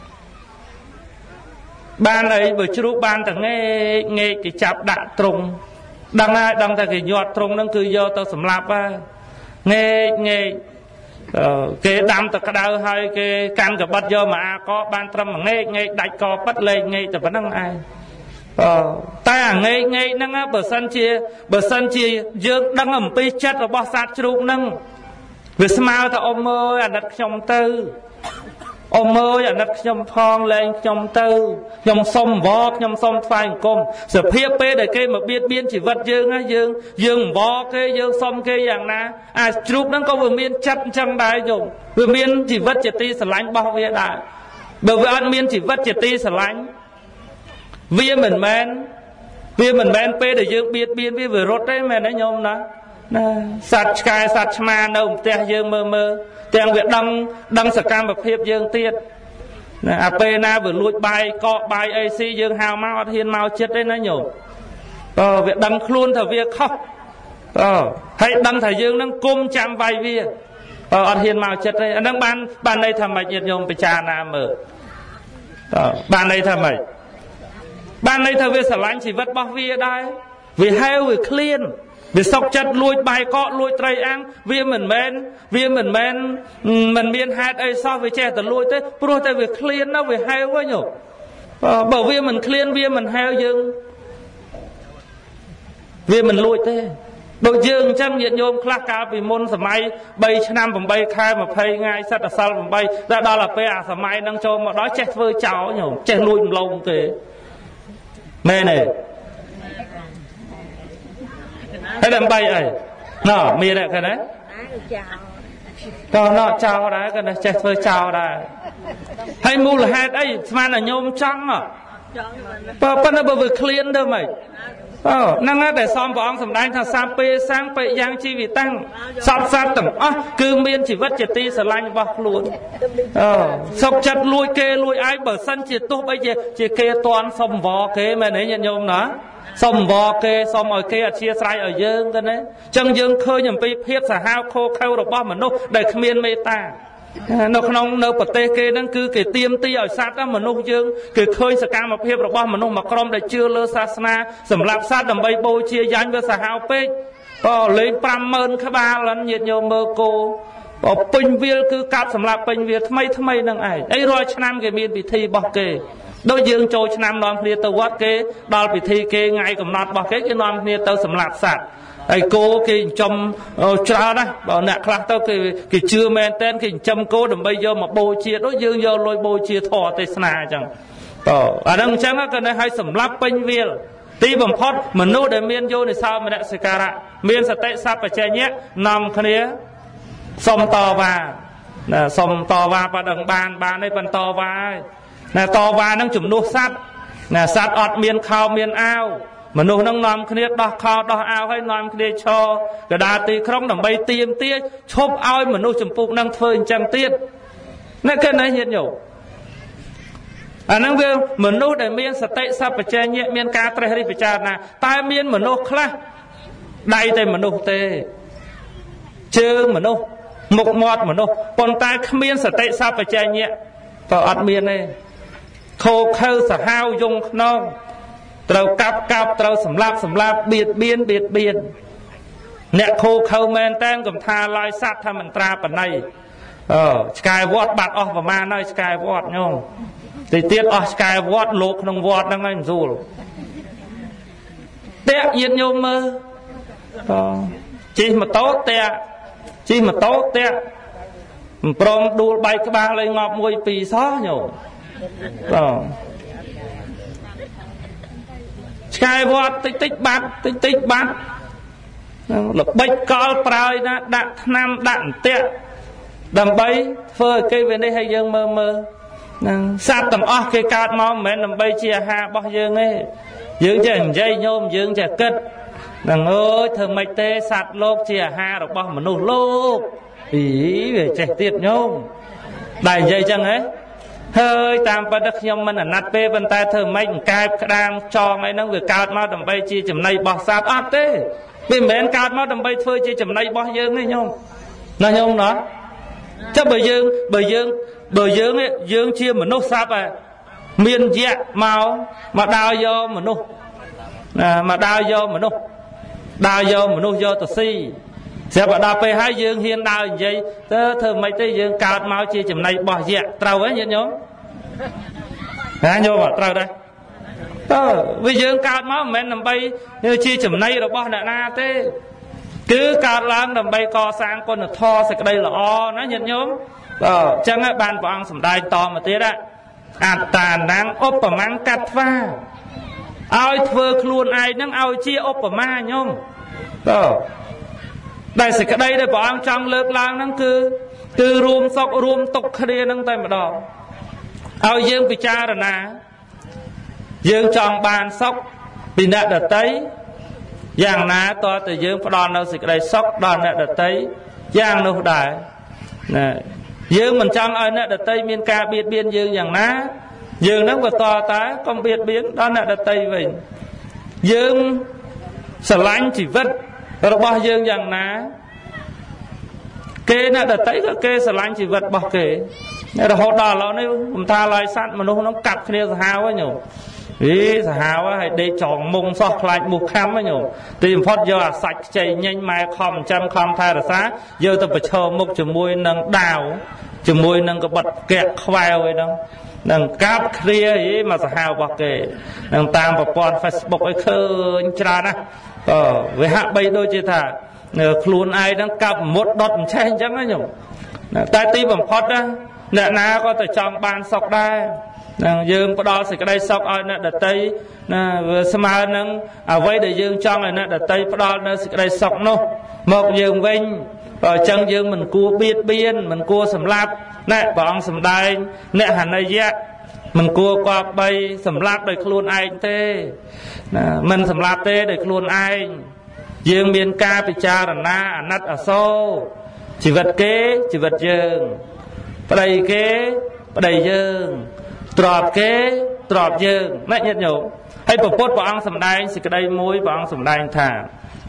Speaker 3: បានអីបើជ្រូកបានតែងេកងេកគេចាប់ដាក់ទ្រុងដឹងហើយដឹងតែគេញាត់ទ្រុងហ្នឹងគឺយកទៅសម្លាប់ហើយងេកងេកគេដាំទឹកក្តៅហើយគេកាន់កបិតយកមកអាកបានត្រឹមងេកងេកដាច់កប៉ិតលេងងេកតែប៉ុណ្្នឹងឯងអឺតែអាងេកងេកហ្នឹងបើសិនជាបើសិនជាយើងដឹងអំពីចិត្តរបស់សត្វជ្រូកហ្នឹងវាស្មើតែអ៊ំអើយអាណិតខ្ញុំទៅអ៊ំអើយអាណិតខ្ញុំផងលែងខ្ញុំទៅខ្ញុំសុំវល់ខ្ញុំសុំថ្វាយអង្គមសភាពពេលដែលគេមកបៀតបៀនជីវិតយើងណាយើងយើងវល់គេយើងសុំគេយ៉ាងណាអាជ្រូកហ្នឹងក៏វាមានចិត្តអញ្ចឹងដែរយំវាមានជីវិតជាទីស្រឡាញ់របស់វាដែរបើវាអត់មានជីវិតជាទីស្រឡាញ់វាមិនមែនវាមិនមែនពេលដែលយើងបៀតបៀនវាវារត់ទេមែនទេញោមណាណាសត្វឆ្កែសត្វឆ្មានៅផ្ទះយើងមើលមើលទាំងវាដឹងដឹងសកម្មភាពយើងទៀតណាអាពេលណាវាលួចបាយកកបាយអីស៊ីយើងហៅមកអត់ហ៊ានមកចិត្តទេណាញោមអឺវាដឹងខ្លួនថាវាខុសអឺហើយដឹងថាយើងនឹងគុំចាំវាយវាអឺអត់ហ៊ានមកចិត្តទេអានឹងបានបានន័យថាម៉េចញាតិញោមពិចារណាមើលអឺបានន័យថាម៉េចបានន័យថាវាស្រឡាញ់ជីវិតរបស់វាដែរវាហៅវាឃ្លានវាសុកចិត្តលួចបាយកកលួចត្រីអាំងវាមិនមែនវាមិនមែនមិនមានហេតុអីសោះវាចេះតែលួចទេព្រោះតែវាឃ្លានណាវាហៅវិញបើវាមិនឃ្លានវាមិនហៅយើងវាមិនលួចទេដូចយើងអញ្ចឹងញាតិញោមខ្លះកាលពីមុនសម័យបីឆ្នាំeightខែtwentyថ្ងៃសិតអសល់eightដល់ដល់ទៅពេលអាសម័យហ្នឹងចូលមកដល់ចេះធ្វើចោលញោមចេះលួចម្លងគេមែនទេហើយដើម្បីអីណ៎មានទេឃើញទេចោលក៏ណ៎ចោលដែរក៏ចេះធ្វើចោលដែរហើយមូលហេតុអីស្មានតែញោមចង់បើប៉ុន្តែបើវាឃ្លានទៅម៉េចអឺហ្នឹងតែសំព្រះអង្គសម្ដែងថាសាពេសាំងបិយ៉ាងជីវិតាំងសពសត្វទាំងអស់គឺមានជីវិតជាទីស្រឡាញ់របស់ខ្លួនអឺសុកចិត្តលួចគេលួចឲ្យបើសិនជាទោះបីជាជាគេតន់សុំវល់គេមែនទេញាតិញោមណាសុំវល់គេសុំឲ្យគេអធិស្ឋានឲ្យយើងទៅណាអញ្ចឹងយើងឃើញអំពីភាពសាហាវខូខើរបស់មនុស្សដែលគ្មានមេត្តានៅក្នុងនៅប្រទេសគេហ្នឹងគឺគេទាមទារឲ្យសត្វមនុស្សយើងគេឃើញសកម្មភាពរបស់មនុស្សមួយក្រុមដែលជឿលើសាសនាសម្រាប់សត្វដើម្បីបូជាយ៉ាញ់វាសាហាវពេកក៏លេងfiveម៉ឺនក្បាលហ្នឹងញាតិញោមមើលគោបើពេញវាលគឺកាប់សម្រាប់ពេញវាលថ្មីថ្មីហ្នឹងឯងអីរាល់ឆ្នាំគេមានពិធីរបស់គេដូចយើងចូលឆ្នាំនាំគ្នាទៅវត្តគេដល់ពិធីគេថ្ងៃកំណត់របស់គេគេនាំគ្នាទៅសម្រាប់សត្វហើយគោគេចិញ្ចឹមច្រើនណាស់បើអ្នកខ្លះទៅគេគេជឿមែនតែនគេចិញ្ចឹមគោដើម្បីយកមកបូជាដូចយើងយកលុយបូជាធម៌ទេសនាអញ្ចឹងតើអាហ្នឹងអញ្ចឹងក៏នៅឲ្យសម្រាប់ពេញវាលទីបំផុតមនុស្សដែលមានយោនិសោមនសិការៈមានសតិសម្បជញ្ញៈនាំគ្នាសុំតវ៉ាណាសុំតវ៉ាប៉ណ្ដឹងបានបានទេបន្តវ៉ាហើយណាតវ៉ាហ្នឹងជំនួសសត្វណាសត្វអត់មានខោមានអាវមនុស្សនឹងនាំគ្នាដោះខោដោះអាវហើយនាំគ្នាឈរកដាលទីក្រុងដើម្បីទាមទារឈប់ឲ្យមនុស្សចម្ពុះនឹងធ្វើអញ្ចឹងទៀតនេះគឺណែញាតិញោមអាហ្នឹងវាមនុស្សដែលមានសតិសម្បជញ្ញៈមានការត្រេះរិះពិចារណាតែមានមនុស្សខ្លះដៃតែមនុស្សទេជើងមនុស្សមុខមាត់មនុស្សប៉ុន្តែគ្មានសតិសម្បជញ្ញៈក៏អត់មានទេខោខើសាហាវយងខ្នងត្រូវកាប់កាប់ត្រូវសម្លាប់សម្លាប់បៀតបៀនបៀតបៀនអ្នកខូខើមែនតែនកំថាឡាយសัตว์ថាមន្ត្រាបណៃអឺឆ្កែវត្តបាត់អស់ប្រមាណហើយឆ្កែវត្តញោមទីទៀតអស់ឆ្កែវត្តលោកក្នុងវត្តហ្នឹងហើយមិនស្រួលតាក់ញាតញោមមើលអឺជិះម៉ូតូតាក់ជិះម៉ូតូតាក់មិនព្រមដួលបែកក្បាលលេងងាប់មួយពីរសោះញោមបាទឆ្កែវត្តតិចតិចបាត់តិចតិចបាត់ល្បិចកលប្រើយណាដាក់ថ្នាំដាក់អន្ទាក់ដើម្បីធ្វើឲ្យគេវានេះឲ្យយើងមើលមើលហ្នឹងសត្វទាំងអស់គេកើតមកមិនមែនដើម្បីជាអាហាររបស់យើងទេយើងចេះនិយាយញោមយើងចេះគិតហ្នឹងអើយធ្វើម៉េចទេសត្វលោកជាអាហាររបស់មនុស្សលោកអីវាចេះទៀតញោមដែលនិយាយចឹងហ៎ហើយតាមពិតខ្ញុំមិនអាណិតទេប៉ុន្តែធ្វើម៉េចកែបក្តាមចងអីហ្នឹងវាកើតមកដើម្បីជាចំណីរបស់សត្វអត់ទេវាមិនមែនកើតមកដើម្បីធ្វើជាចំណីរបស់យើងទេញោមណាញោមណាចុះបើយើងបើយើងបើយើងយើងជាមនុស្សសត្វហ่ะមានយៈមកមកដើរយកមនុស្សណាមកដើរយកមនុស្សដើរយកមនុស្សយកទៅស៊ីស្រាប់ដល់ពេលហើយយើងហ៊ានដើរនិយាយទៅធ្វើម៉េចទេយើងកើតមកជាចំណីរបស់យៈត្រូវហ៎ញាតិញោមណាញោមត្រូវដែរតើវាយើងកើតមកមិនមែនដើម្បីជាចំណីរបស់អ្នកណាទេគឺកើតឡើងដើម្បីកសាងគុណធម៌សេចក្តីល្អណាញាតិញោមបាទអញ្ចឹងបានព្រះអង្គសម្ដែងតមកទៀតអត្តានាំងឧបមាកាត់ថ្វាឲ្យធ្វើខ្លួនឯងនឹងឲ្យជាឧបមាញោមបាទដែលសេចក្តីដែលព្រះអង្គចង់លើកឡើងហ្នឹងគឺគឺរួមសុខរួមទុក្ខគ្នានឹងតែម្ដងឲ្យយើងពិចារណា dương chọn bàn sốc vì nè đợt tấy giang ná to từ dương phải đòn đâu xịt đây sốc đòn nè đợt tấy giang đâu đại nè dương mình chọn ai nè đợt tây miền ca biệt biên dương giang ná dương nó vừa to tá không biệt biến đó nè đợt tây vậy dương sờ lánh chỉ vứt rồi bao dương giang ná kê nè đợt tấy có kê sờ lánh chỉ vứt bao kê rồi họ đòi nó nếu chúng ta lại sát mà nó nó cặp kia hào quá nhổ ý hào á hay để chọn mông sọt lại một khăm á nhổ tìm phật giờ sạch chảy nhanh mai khom chăm khom thay là xá giờ tôi phải chờ một chùm môi nâng đào chùm môi nâng có bật kẹt khoai vậy đâu nâng cáp kia ý mà hào bọc kề nâng tam và con Facebook ấy khơi ra nè ờ với hạ bay đôi chia thả luôn ai đang cặp một đọt chen chẳng á nhổ tại tim bằng phật đó nè ná có thể chọn bàn sọc đai dương có đo cái đây sọc ai nè đợt tây nè smart nâng à vậy để dương chọn này nè đợt tây có đo nè cái đây sọc nó một dương vinh ở chân dương mình cua biên biên mình cua sầm lạp nè bọn sầm đai nè hẳn này dạ mình cua qua bay sầm lạp để luôn ai tê mình sầm lạp tê để luôn ai dương biên ca bị cha là na nát ở sâu chỉ vật kế chỉ vật dương đây kế đây dương trọt kế trọt dương nãy nhật nhổ hay bộ phốt bọn ông sầm đai xịt đây muối bọn ông sầm đai thả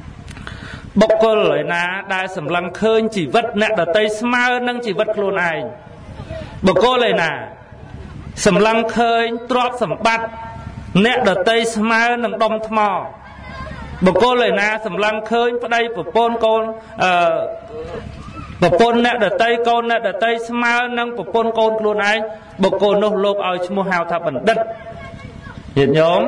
Speaker 3: bọc cô lời ná đai sầm lăng khơi chỉ vật nè ở tây smart nâng chỉ vật luôn ai bọc cô lời nà sầm lăng khơi trọt sầm bát nè ở tây smart nâng đông thmò bọc cô lời nà sầm lăng khơi ở đây bộ phôn con bộ phôn nè đợt tây con nè đợt tây smart nâng bộ phôn con luôn ai bộ con nô lộc ao mua hào tháp bẩn đất hiện nhóm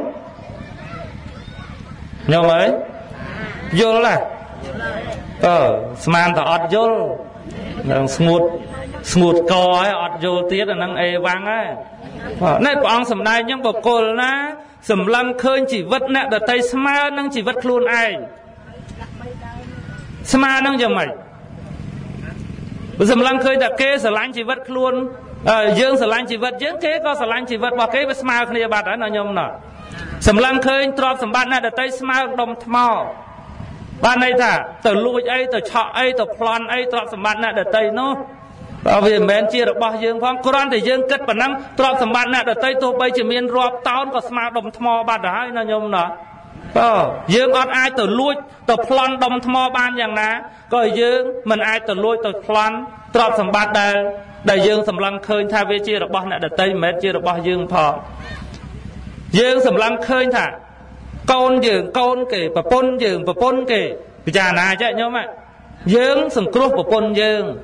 Speaker 3: nhóm ấy vô là ờ smart ta ọt vô smooth smooth co ấy ọt vô tiết là năng e vang ấy này của ông sầm đai nhưng bộ con na sầm lăng khơi chỉ vật nè đợt tây smart nâng chỉ vật luôn ai smart nâng giờ mày sầm lăng khơi đặt kê sờ lánh chỉ vật luôn dương sờ lánh chỉ vật dương kế có sờ lánh chỉ vật bỏ kế với smart kia bạt đó nó nhom nọ sầm lăng khơi trọp sầm bát này đặt tay smart đồng thmò ban này thà từ lùi ấy từ chọ ấy từ plon ấy trọp sầm bát này đặt tay nó bảo vì men chia được bao dương phong Quran thì dương kết bản năng trọp sầm bát này đặt tay tôi bây chỉ miền rọp tao có smart đồng thmò bạt đó nó nhom nọ dương ọt ai từ lùi từ plon đồng thmò banอย่างná coi dương mình ai từ lùi từ plon trọp sầm bát đây đại dương sầm lăng khơi thay về chia được bao này đặt tay mét chia được bao dương phò dương sầm lăng khơi thả con dương con kể và pôn dương và pôn kể bây giờ này chạy nhớ mày dương sầm cướp và pôn dương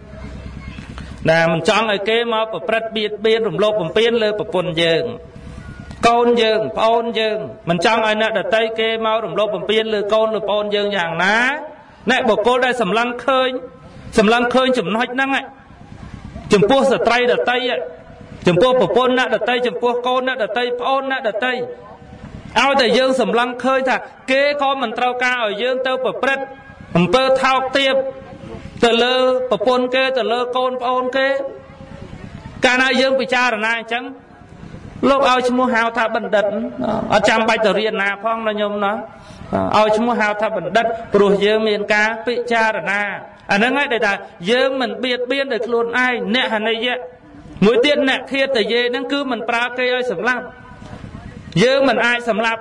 Speaker 3: nè mình chọn ở kia mà và bật biệt biên rụng lốp bằng biên lên và pôn dương con dương pôn dương mình chọn ở nè đặt tay kia mau rụng lốp bằng biên lên con lên pôn dươngอย่างná nè bộ cô đây sầm lăng khơi sầm lăng khơi chùm nói năng ấy chùm pua sờ tây đặt tay ấy chùm pua bộ pôn nè đặt tay chùm pua con nè đặt tay pôn nè đặt tay ao tại dương sầm lăng khơi thà kế con mình trao ca ở dương tao bờ bret mình tơ thao tiệp từ lơ bờ pôn kế từ lơ con pôn kế ca na dương bị cha rồi na chẳng lúc ao chmu hào tha bần đật ở trăm bài từ riêng na phong nó nhôm nó ao chmu hào tha bần đật rồi dương miền ca bị cha rồi na anh nói ngay đây là dương mình biệt biên được luôn ai nè hành này vậy mỗi tiên nè kia từ dê nó cứ mình pra cây ơi sầm lap dương mình ai sầm lap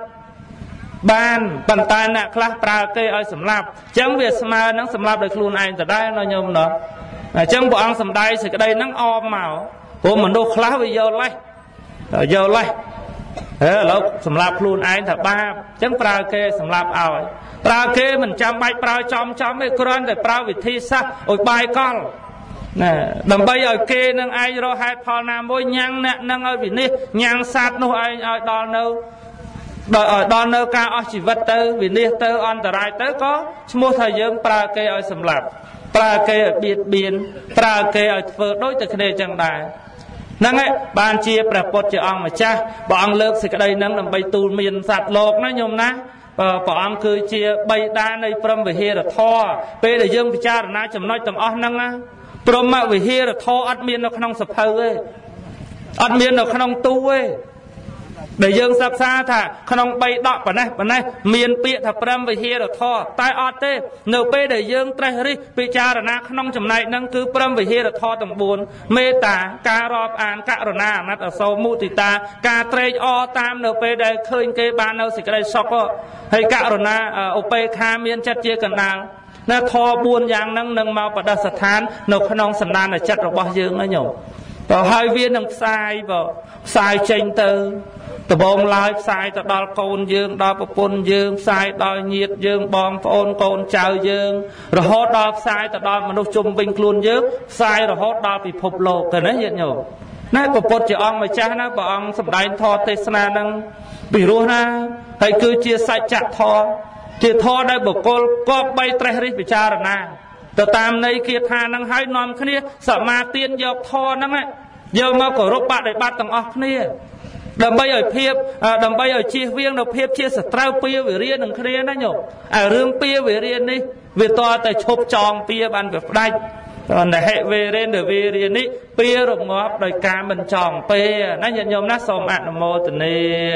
Speaker 3: ban bàn tay nè class pra cây ơi sầm lap chẳng việc mà nó sầm lap được luôn ai từ đây nó nhôm nó chẳng bộ ăn sầm đây thì cái đây nó om màu của mình đâu class bây giờ lấy giờ lấy thế là sầm lap luôn ai thật ba chẳng pra cây sầm lap ao pra kê mình chăm bay pra chom chom ấy Quran để pra vị thi sa ôi bài con nè đầm bây giờ kê nâng ai rồi hai phò nam môi nhang nè nâng ơi vị ni nhang sát nó ai ai đo nâu đòi ở đo nâu ca ở chỉ vật tơ vị ni tơ on tờ rai tơ có mua thời gian pra kê ở sầm lạp pra kê ở biệt biên pra kê ở phở đối từ cái chẳng đài năng ấy ban chia pra bột cho ông mà cha bọn lợp thì cái đây nâng đầm bay tu miền sạt lột nó nhôm ná bỏ ông cứ chia bay đa này from về here là thò bây để dương cha là na chấm nói tầm ó năng á from mà về here là thò admin nó không sập hơi ấy admin nó không tu ấy để dương sắp xa thà không bay đọ vào này vào này miền bịa thà pram về hia được thò tai ọt tê nợ pe để dương trai ri bị cha rồi na không chấm này nâng cứ pram về hia được thò tầm buồn mê tả ca rọp an ca rồi na nát ở sau mu tì ta ca trai o tam nợ pe để khơi cái ban nợ xịt cái sọc hay ca rồi na ở pe kha miền chặt chia cần nào nè thò buồn giang nâng nâng mau bật đặt than nợ khăn sần nan là chặt rồi bao dương ấy nhổ và hai viên nâng sai vào sai tranh từ từ bông lai sai từ đo côn dương đo bồn dương sai đo nhiệt dương bom phôn côn chào dương rồi hốt đo sai từ đo mà nó chung bình luôn dương sai rồi hốt đo bị phục lộ cái đấy hiện nhổ nãy của bột chỉ ông mà cha nó bảo ông sầm đánh thò tê sana năng bị ruột na hay cứ chia sai chặt thò chia thò đây bộ cô có bay tre đi bị cha rồi na từ tam này kia tha năng hai nòm kia sợ ma tiên dọc thò năng ấy giờ mà cổ rốt bạn để bạn tầng óc kia đầm bay ở phiếp đầm bay ở chia viên đầm phiếp chia sợi trao pia về riêng đừng kia nó nhổ à riêng pia về riêng đi về to tại chụp tròn pia bàn về đây còn để hệ về lên để về riêng đi pia rồi ngóp đời cá mình tròn pia nó nhận nhôm nát sòm ăn mô từ này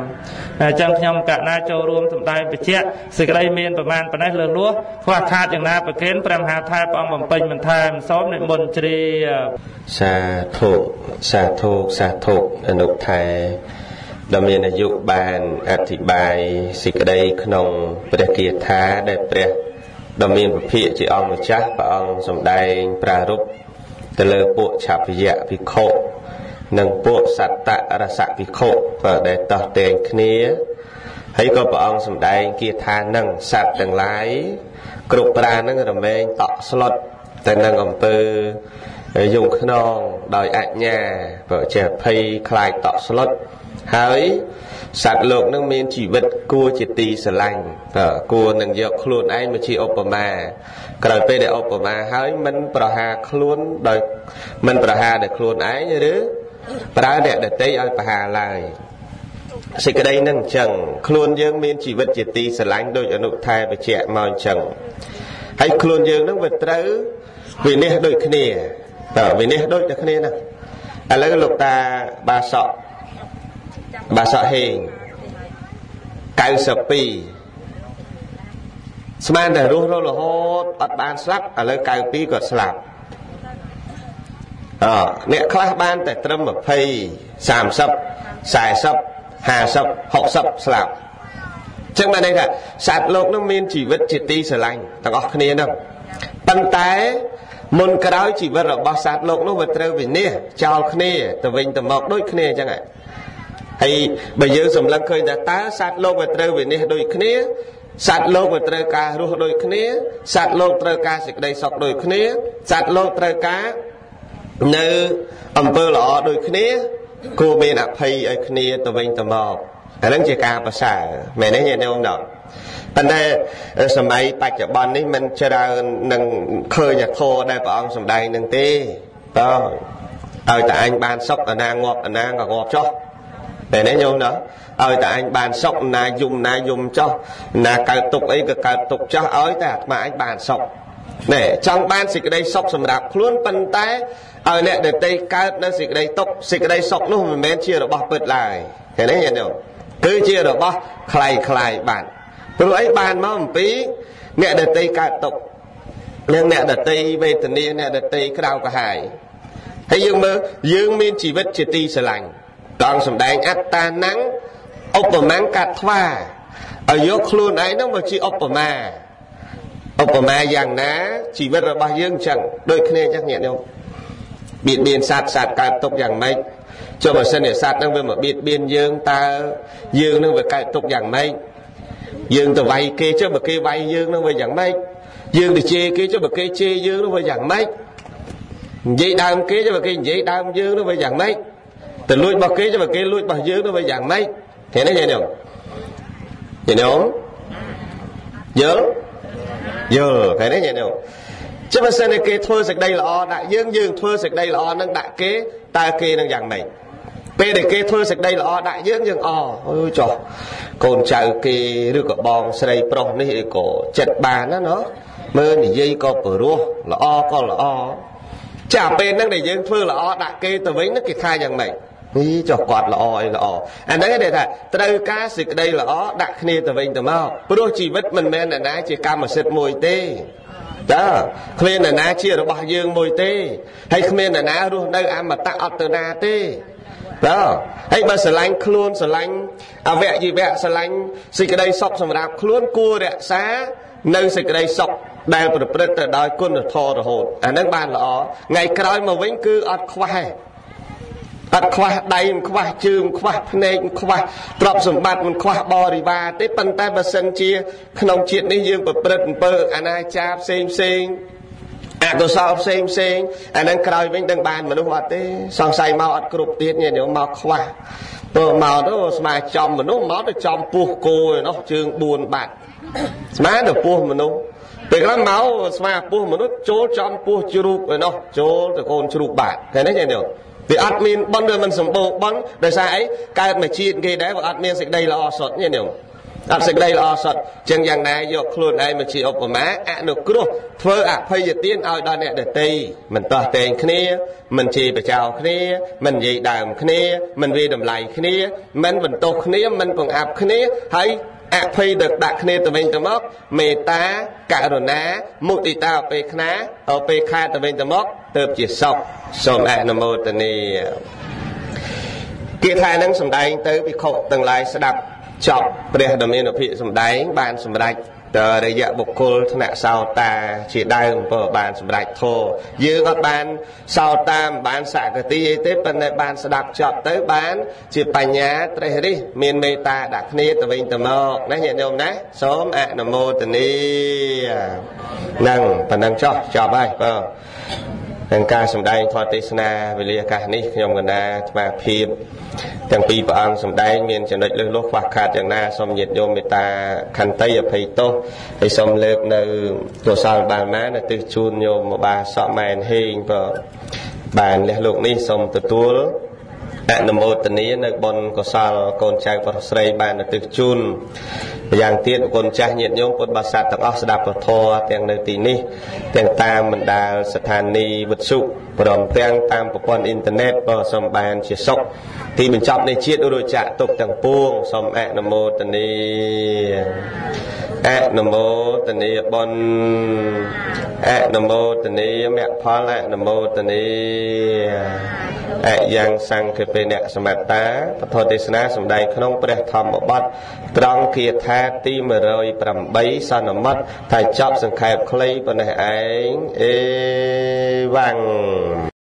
Speaker 3: trong nhom cả na châu rùm tụm tay bị chết sự cái đây miềnประมาณ phần này lừa lúa khoa thátอย่างน่าประเคนประมหาธาตุปองបំពេញមិនថាមិនซ้อมในมนตรี
Speaker 1: សាធុសាធុសាធុអនុថែដែលមានអាយុបានអធិប្បាយសេចក្តីក្នុងព្រះគាថាដែលព្រះដ៏មានពភាកជាអង្គម្ចាស់ព្រះអង្គសម្ដែងប្រារព្ធទៅលើពួកឆាភយៈភិក្ខុនិងពួកសត្តរសភិក្ខុដែលតោះតែងគ្នាហើយក៏ព្រះអង្គសម្ដែងគាថានឹងសត្វទាំងឡាយគ្រប់ប្រានឹងរមែងតក់ស្លុតទៅនឹងអំពើយងខ្នងដោយអញ្ញាបើចេះភ័យខ្លាចតក់ស្លុតហើយសត្វលោកនឹងមានជីវិតគួរជាទីស្រឡាញ់គួរនឹងយកខ្លួនឯងមកជាឧបមាក្រោយពេលដែលឧបមាហើយមិនប្រហារខ្លួនដោយមិនប្រហារដោយខ្លួនឯងឬប្រើអ្នកដទៃឲ្យប្រហារឡើយសេចក្តីនឹងអញ្ចឹងខ្លួនយើងមានជីវិតជាទីស្រឡាញ់ដោយអនុថែបញ្ជាក់មកអញ្ចឹងហើយខ្លួនយើងនឹងវាត្រូវវិនិច្ឆ័យដូចគ្នាតើវិនិច្ឆ័យដូចតែគ្នាណាឥឡូវលោកតាបាសក់បាសក់ហេងកៅសិបពីរស្មានតែរស់រហូតអត់បានស្លាប់ឥឡូវកៅពីរក៏ស្លាប់អអ្នកខ្លះបានតែត្រឹមยี่สิบ 30 40 50 60ស្លាប់ចឹងបានន័យថាសត្វលោកនឹងមានជីវិតជាទីស្រឡាញ់ទាំងអស់គ្នាហ្នឹងប៉ុន្តែមុនក្រោយជីវិតរបស់សត្វលោកនោះវាត្រូវវិនិច្ឆ័យចោលគ្នាទៅវិញទៅមកដូចគ្នាចឹងហើយហើយបើយើងសម្លឹងឃើញថាតើសត្វលោកវាត្រូវវិនិច្ឆ័យដូចគ្នាសត្វលោកវាត្រូវការរស់ដូចគ្នាសត្វលោកត្រូវការសេចក្តីសុខដូចគ្នាសត្វលោកត្រូវការនៅអំពើល្អដូចគ្នាគួរមានអភ័យឲ្យគ្នាទៅវិញទៅមកអានឹងជាការប្រសើរមែនទេញាតិញោមដល់ប៉ុន្តែសម័យបច្ចុប្បន្ននេះមិនច្រើននឹងឃើញធម៌ដែលព្រះអង្គសម្ដែងនឹងទេតើឲ្យតែអញបានសុខអាណាងាប់អាណាក៏ងាប់ចុះតែនេះញោមដល់ឲ្យតែអញបានសុខណាយំណាយំចុះណាកើតទុកអីក៏កើតទុកចុះឲ្យតែអាត្មាអញបានសុខណែចង់បានសេចក្តីសុខសម្រាប់ខ្លួនប៉ុន្តែឲ្យអ្នកដទៃកើតនៅសេចក្តីទុកសេចក្តីសុខនោះមិនមែនជារបស់ពិតឡើយឃើញទេញាតិញោមគឺជារបស់คล้ายคล้ายបានព្រោះអីបានមកអំពីអ្នកដទៃកើតទុកនិងអ្នកដទៃវេទនាអ្នកដទៃក្រៅកាហាយហើយយើងមើលយើងមានជីវិតជាទីស្រឡាញ់តង់សម្ដែងអត្តាnăngឧបមាកាត់ថ្វាឲ្យយកខ្លួនឯងនោះមកជាឧបមាឧបមាយ៉ាងណាជីវិតរបស់យើងអញ្ចឹងដូចគ្នាអញ្ចឹងញាតិញោមបៀតបៀនសត្វសត្វកើតទុកយ៉ាងម៉េចចុះបើសិនជាសត្វហ្នឹងវាមកបៀតបៀនយើងតើយើងនឹងវាកើតទុកយ៉ាងម៉េចយើងទៅវាយគេចុះបើគេវាយយើងនឹងវាយ៉ាងម៉េចយើងទៅជេរគេចុះបើគេជេរយើងនឹងវាយ៉ាងម៉េចនិយាយដើមគេចុះបើគេនិយាយដើមយើងនឹងវាយ៉ាងម៉េចទៅលួចរបស់គេចុះបើគេលួចរបស់យើងនឹងវាយ៉ាងម៉េចឃើញទេញាតិញោមញាតិញោមយល់យល់ឃើញទេញាតិញោមចុះបើសិនគេធ្វើសេចក្តីល្អដាក់យើងយើងធ្វើសេចក្តីល្អនឹងដាក់គេតើគេនឹងយ៉ាងម៉េចពេលដែលគេធ្វើសេចក្តីល្អដាក់យើងយើងអអើយចុះកូនចៅគេឬក៏បងស្រីប្រុសនេះអីក៏ចិត្តបានណាណោះមើលនិយាយក៏ព្រោះល្អក៏ល្អចាពេលហ្នឹងដែលយើងធ្វើល្អដាក់គេទៅវិញគេថាយ៉ាងម៉េចนี่จอกกอดละอละออันนั้นก็ได้ថាត្រូវការសេចក្តីល្អដាក់គ្នាទៅវិញទៅមកព្រោះជីវិតមិនមែនអ្នកណាជាកម្មសិទ្ធិមួយទេតើគ្មានអ្នកណាជារបស់យើងមួយទេហើយគ្មានអ្នកណារស់នៅអមតៈអត់ទៅណាទេតើហើយបើស្រឡាញ់ខ្លួនស្រឡាញ់អវយវៈស្រឡាញ់សេចក្តីសុខសម្រាប់ខ្លួនគួររក្សានៅសេចក្តីសុខដែលប្រព្រឹត្តទៅដោយគុណធម៌រហូតអានឹងបានល្អថ្ងៃក្រោយមកវិញគឺអត់ខ្វះទេអត់ខ្វះដៃមិនខ្វះជើងខ្វះភ្នែកមិនខ្វះទ្រព្យសម្បត្តិមិនខ្វះបរិវារទេប៉ុន្តែបើសិនជាក្នុងជាតិនេះយើងប្រព្រឹត្តអំពើអនាចារផ្សេងផ្សេងអកុសលផ្សេងផ្សេងអានឹងក្រោយវិញដឹងបានមនុស្សអត់ទេសង្ស័យមកអត់គ្រប់ទៀតនេះមកខ្វះទៅមកទៅស្មាចំមនុស្សមកទៅចំពោះគោឯនោះជើងបួនបាត់ស្មាទៅពោះមនុស្សពេលខ្លះមកស្មាពោះមនុស្សចូលចំពោះជ្រូកឯនោះចូលទៅកូនជ្រូកបាត់ឃើញទេញ៉ែវាអត់មានបន់ឬមិនសម្បូរបន់ដោយសារអីកើតមកជាតិគេដែរវាអត់មានសេចក្តីល្អសុទ្ធញ៉ែអត់សេចក្តីល្អសុទ្ធចឹងយ៉ាងណាយកខ្លួនឯងមកជាឧបមាអនុគ្រោះធ្វើអភ័យទានឲ្យដល់អ្នកដទៃមិនតោះតែងគ្នាមិនជេរបចោគ្នាមិននិយាយដើមគ្នាមិនវាតម្លៃគ្នាមិនបន្ទោសគ្នាមិនបង្អាប់គ្នាហើយអភ័យដឹកដាក់គ្នាទៅវិញទៅមកមេត្តាករុណាមុទិតាអពេខ្នាអពេខាទៅវិញទៅមកទៅជាសុខសូមអនុមោទនាគាថានឹងសម្ដែងទៅភិក្ខុទាំងឡាយស្ដាប់ចប់ព្រះដ៏មានភិក្ខុសម្ដែងបានសម្រេចតរយៈបុគ្គលថ្នាក់សោតាជាដើមក៏បានសម្រេចធម៌យើងអត់បានសោតាមិនបានសកតិអីទេប៉ុន្តែបានស្ដាប់ចប់ទៅបានជាបញ្ញាត្រេះរិះមានមេត្តាដាក់គ្នាទៅវិញទៅមកណាញាតិញោមណាសូមអនុមោទនានឹងប៉ុណ្ណឹងចោះចប់ហើយបងនឹងការសម្ដែងធម៌ទេសនាវេលាឱកាសនេះខ្ញុំកណ្ដាអាត្មាភាពទាំងពីរព្រះអង្គសម្ដែងមានចំណុចលើសលុះខ្វះខាតយ៉ាងណាសូមញាតិញោមមេត្តាខន្តីអភ័យទោសហើយសូមលើកនៅកុសលបារមីនៅទិសជូនញោមបាសក់ម៉ែនហេងក៏បានលះលោកនេះសូមទទួលអនុមោទនានៅបុណ្យកុសលកូនចៅប្រុសស្រីបាននៅទិសជូនម្យ៉ាងទៀតគុណចាស់ញាតិញោមពុទ្ធបរិស័ទទាំងអស់ស្ដាប់ពធទាំងនៅទីនេះទាំងតាមបណ្ដាលស្ថានីយ៍វិទ្យុព្រមទាំងតាមប្រព័ន្ធអ៊ីនធឺណិតក៏សូមបានជាសុខទីបញ្ចប់នៃជាតិរួចចាក់ទុកទាំងពួងសូមអនុមោទនាអនុមោទនាបុណ្យអនុមោទនាមគ្គផលអនុមោទនាអយ៉ាងសង្ឃពេអ្នកសមត្តាពធទេសនាសម្ដែងក្នុងព្រះធម្មបទត្រង់គាថាទីmột không támសន្មតថាចប់សង្ខេបខ្លីប៉ុណ្ណេះឯងអេវ៉ាំង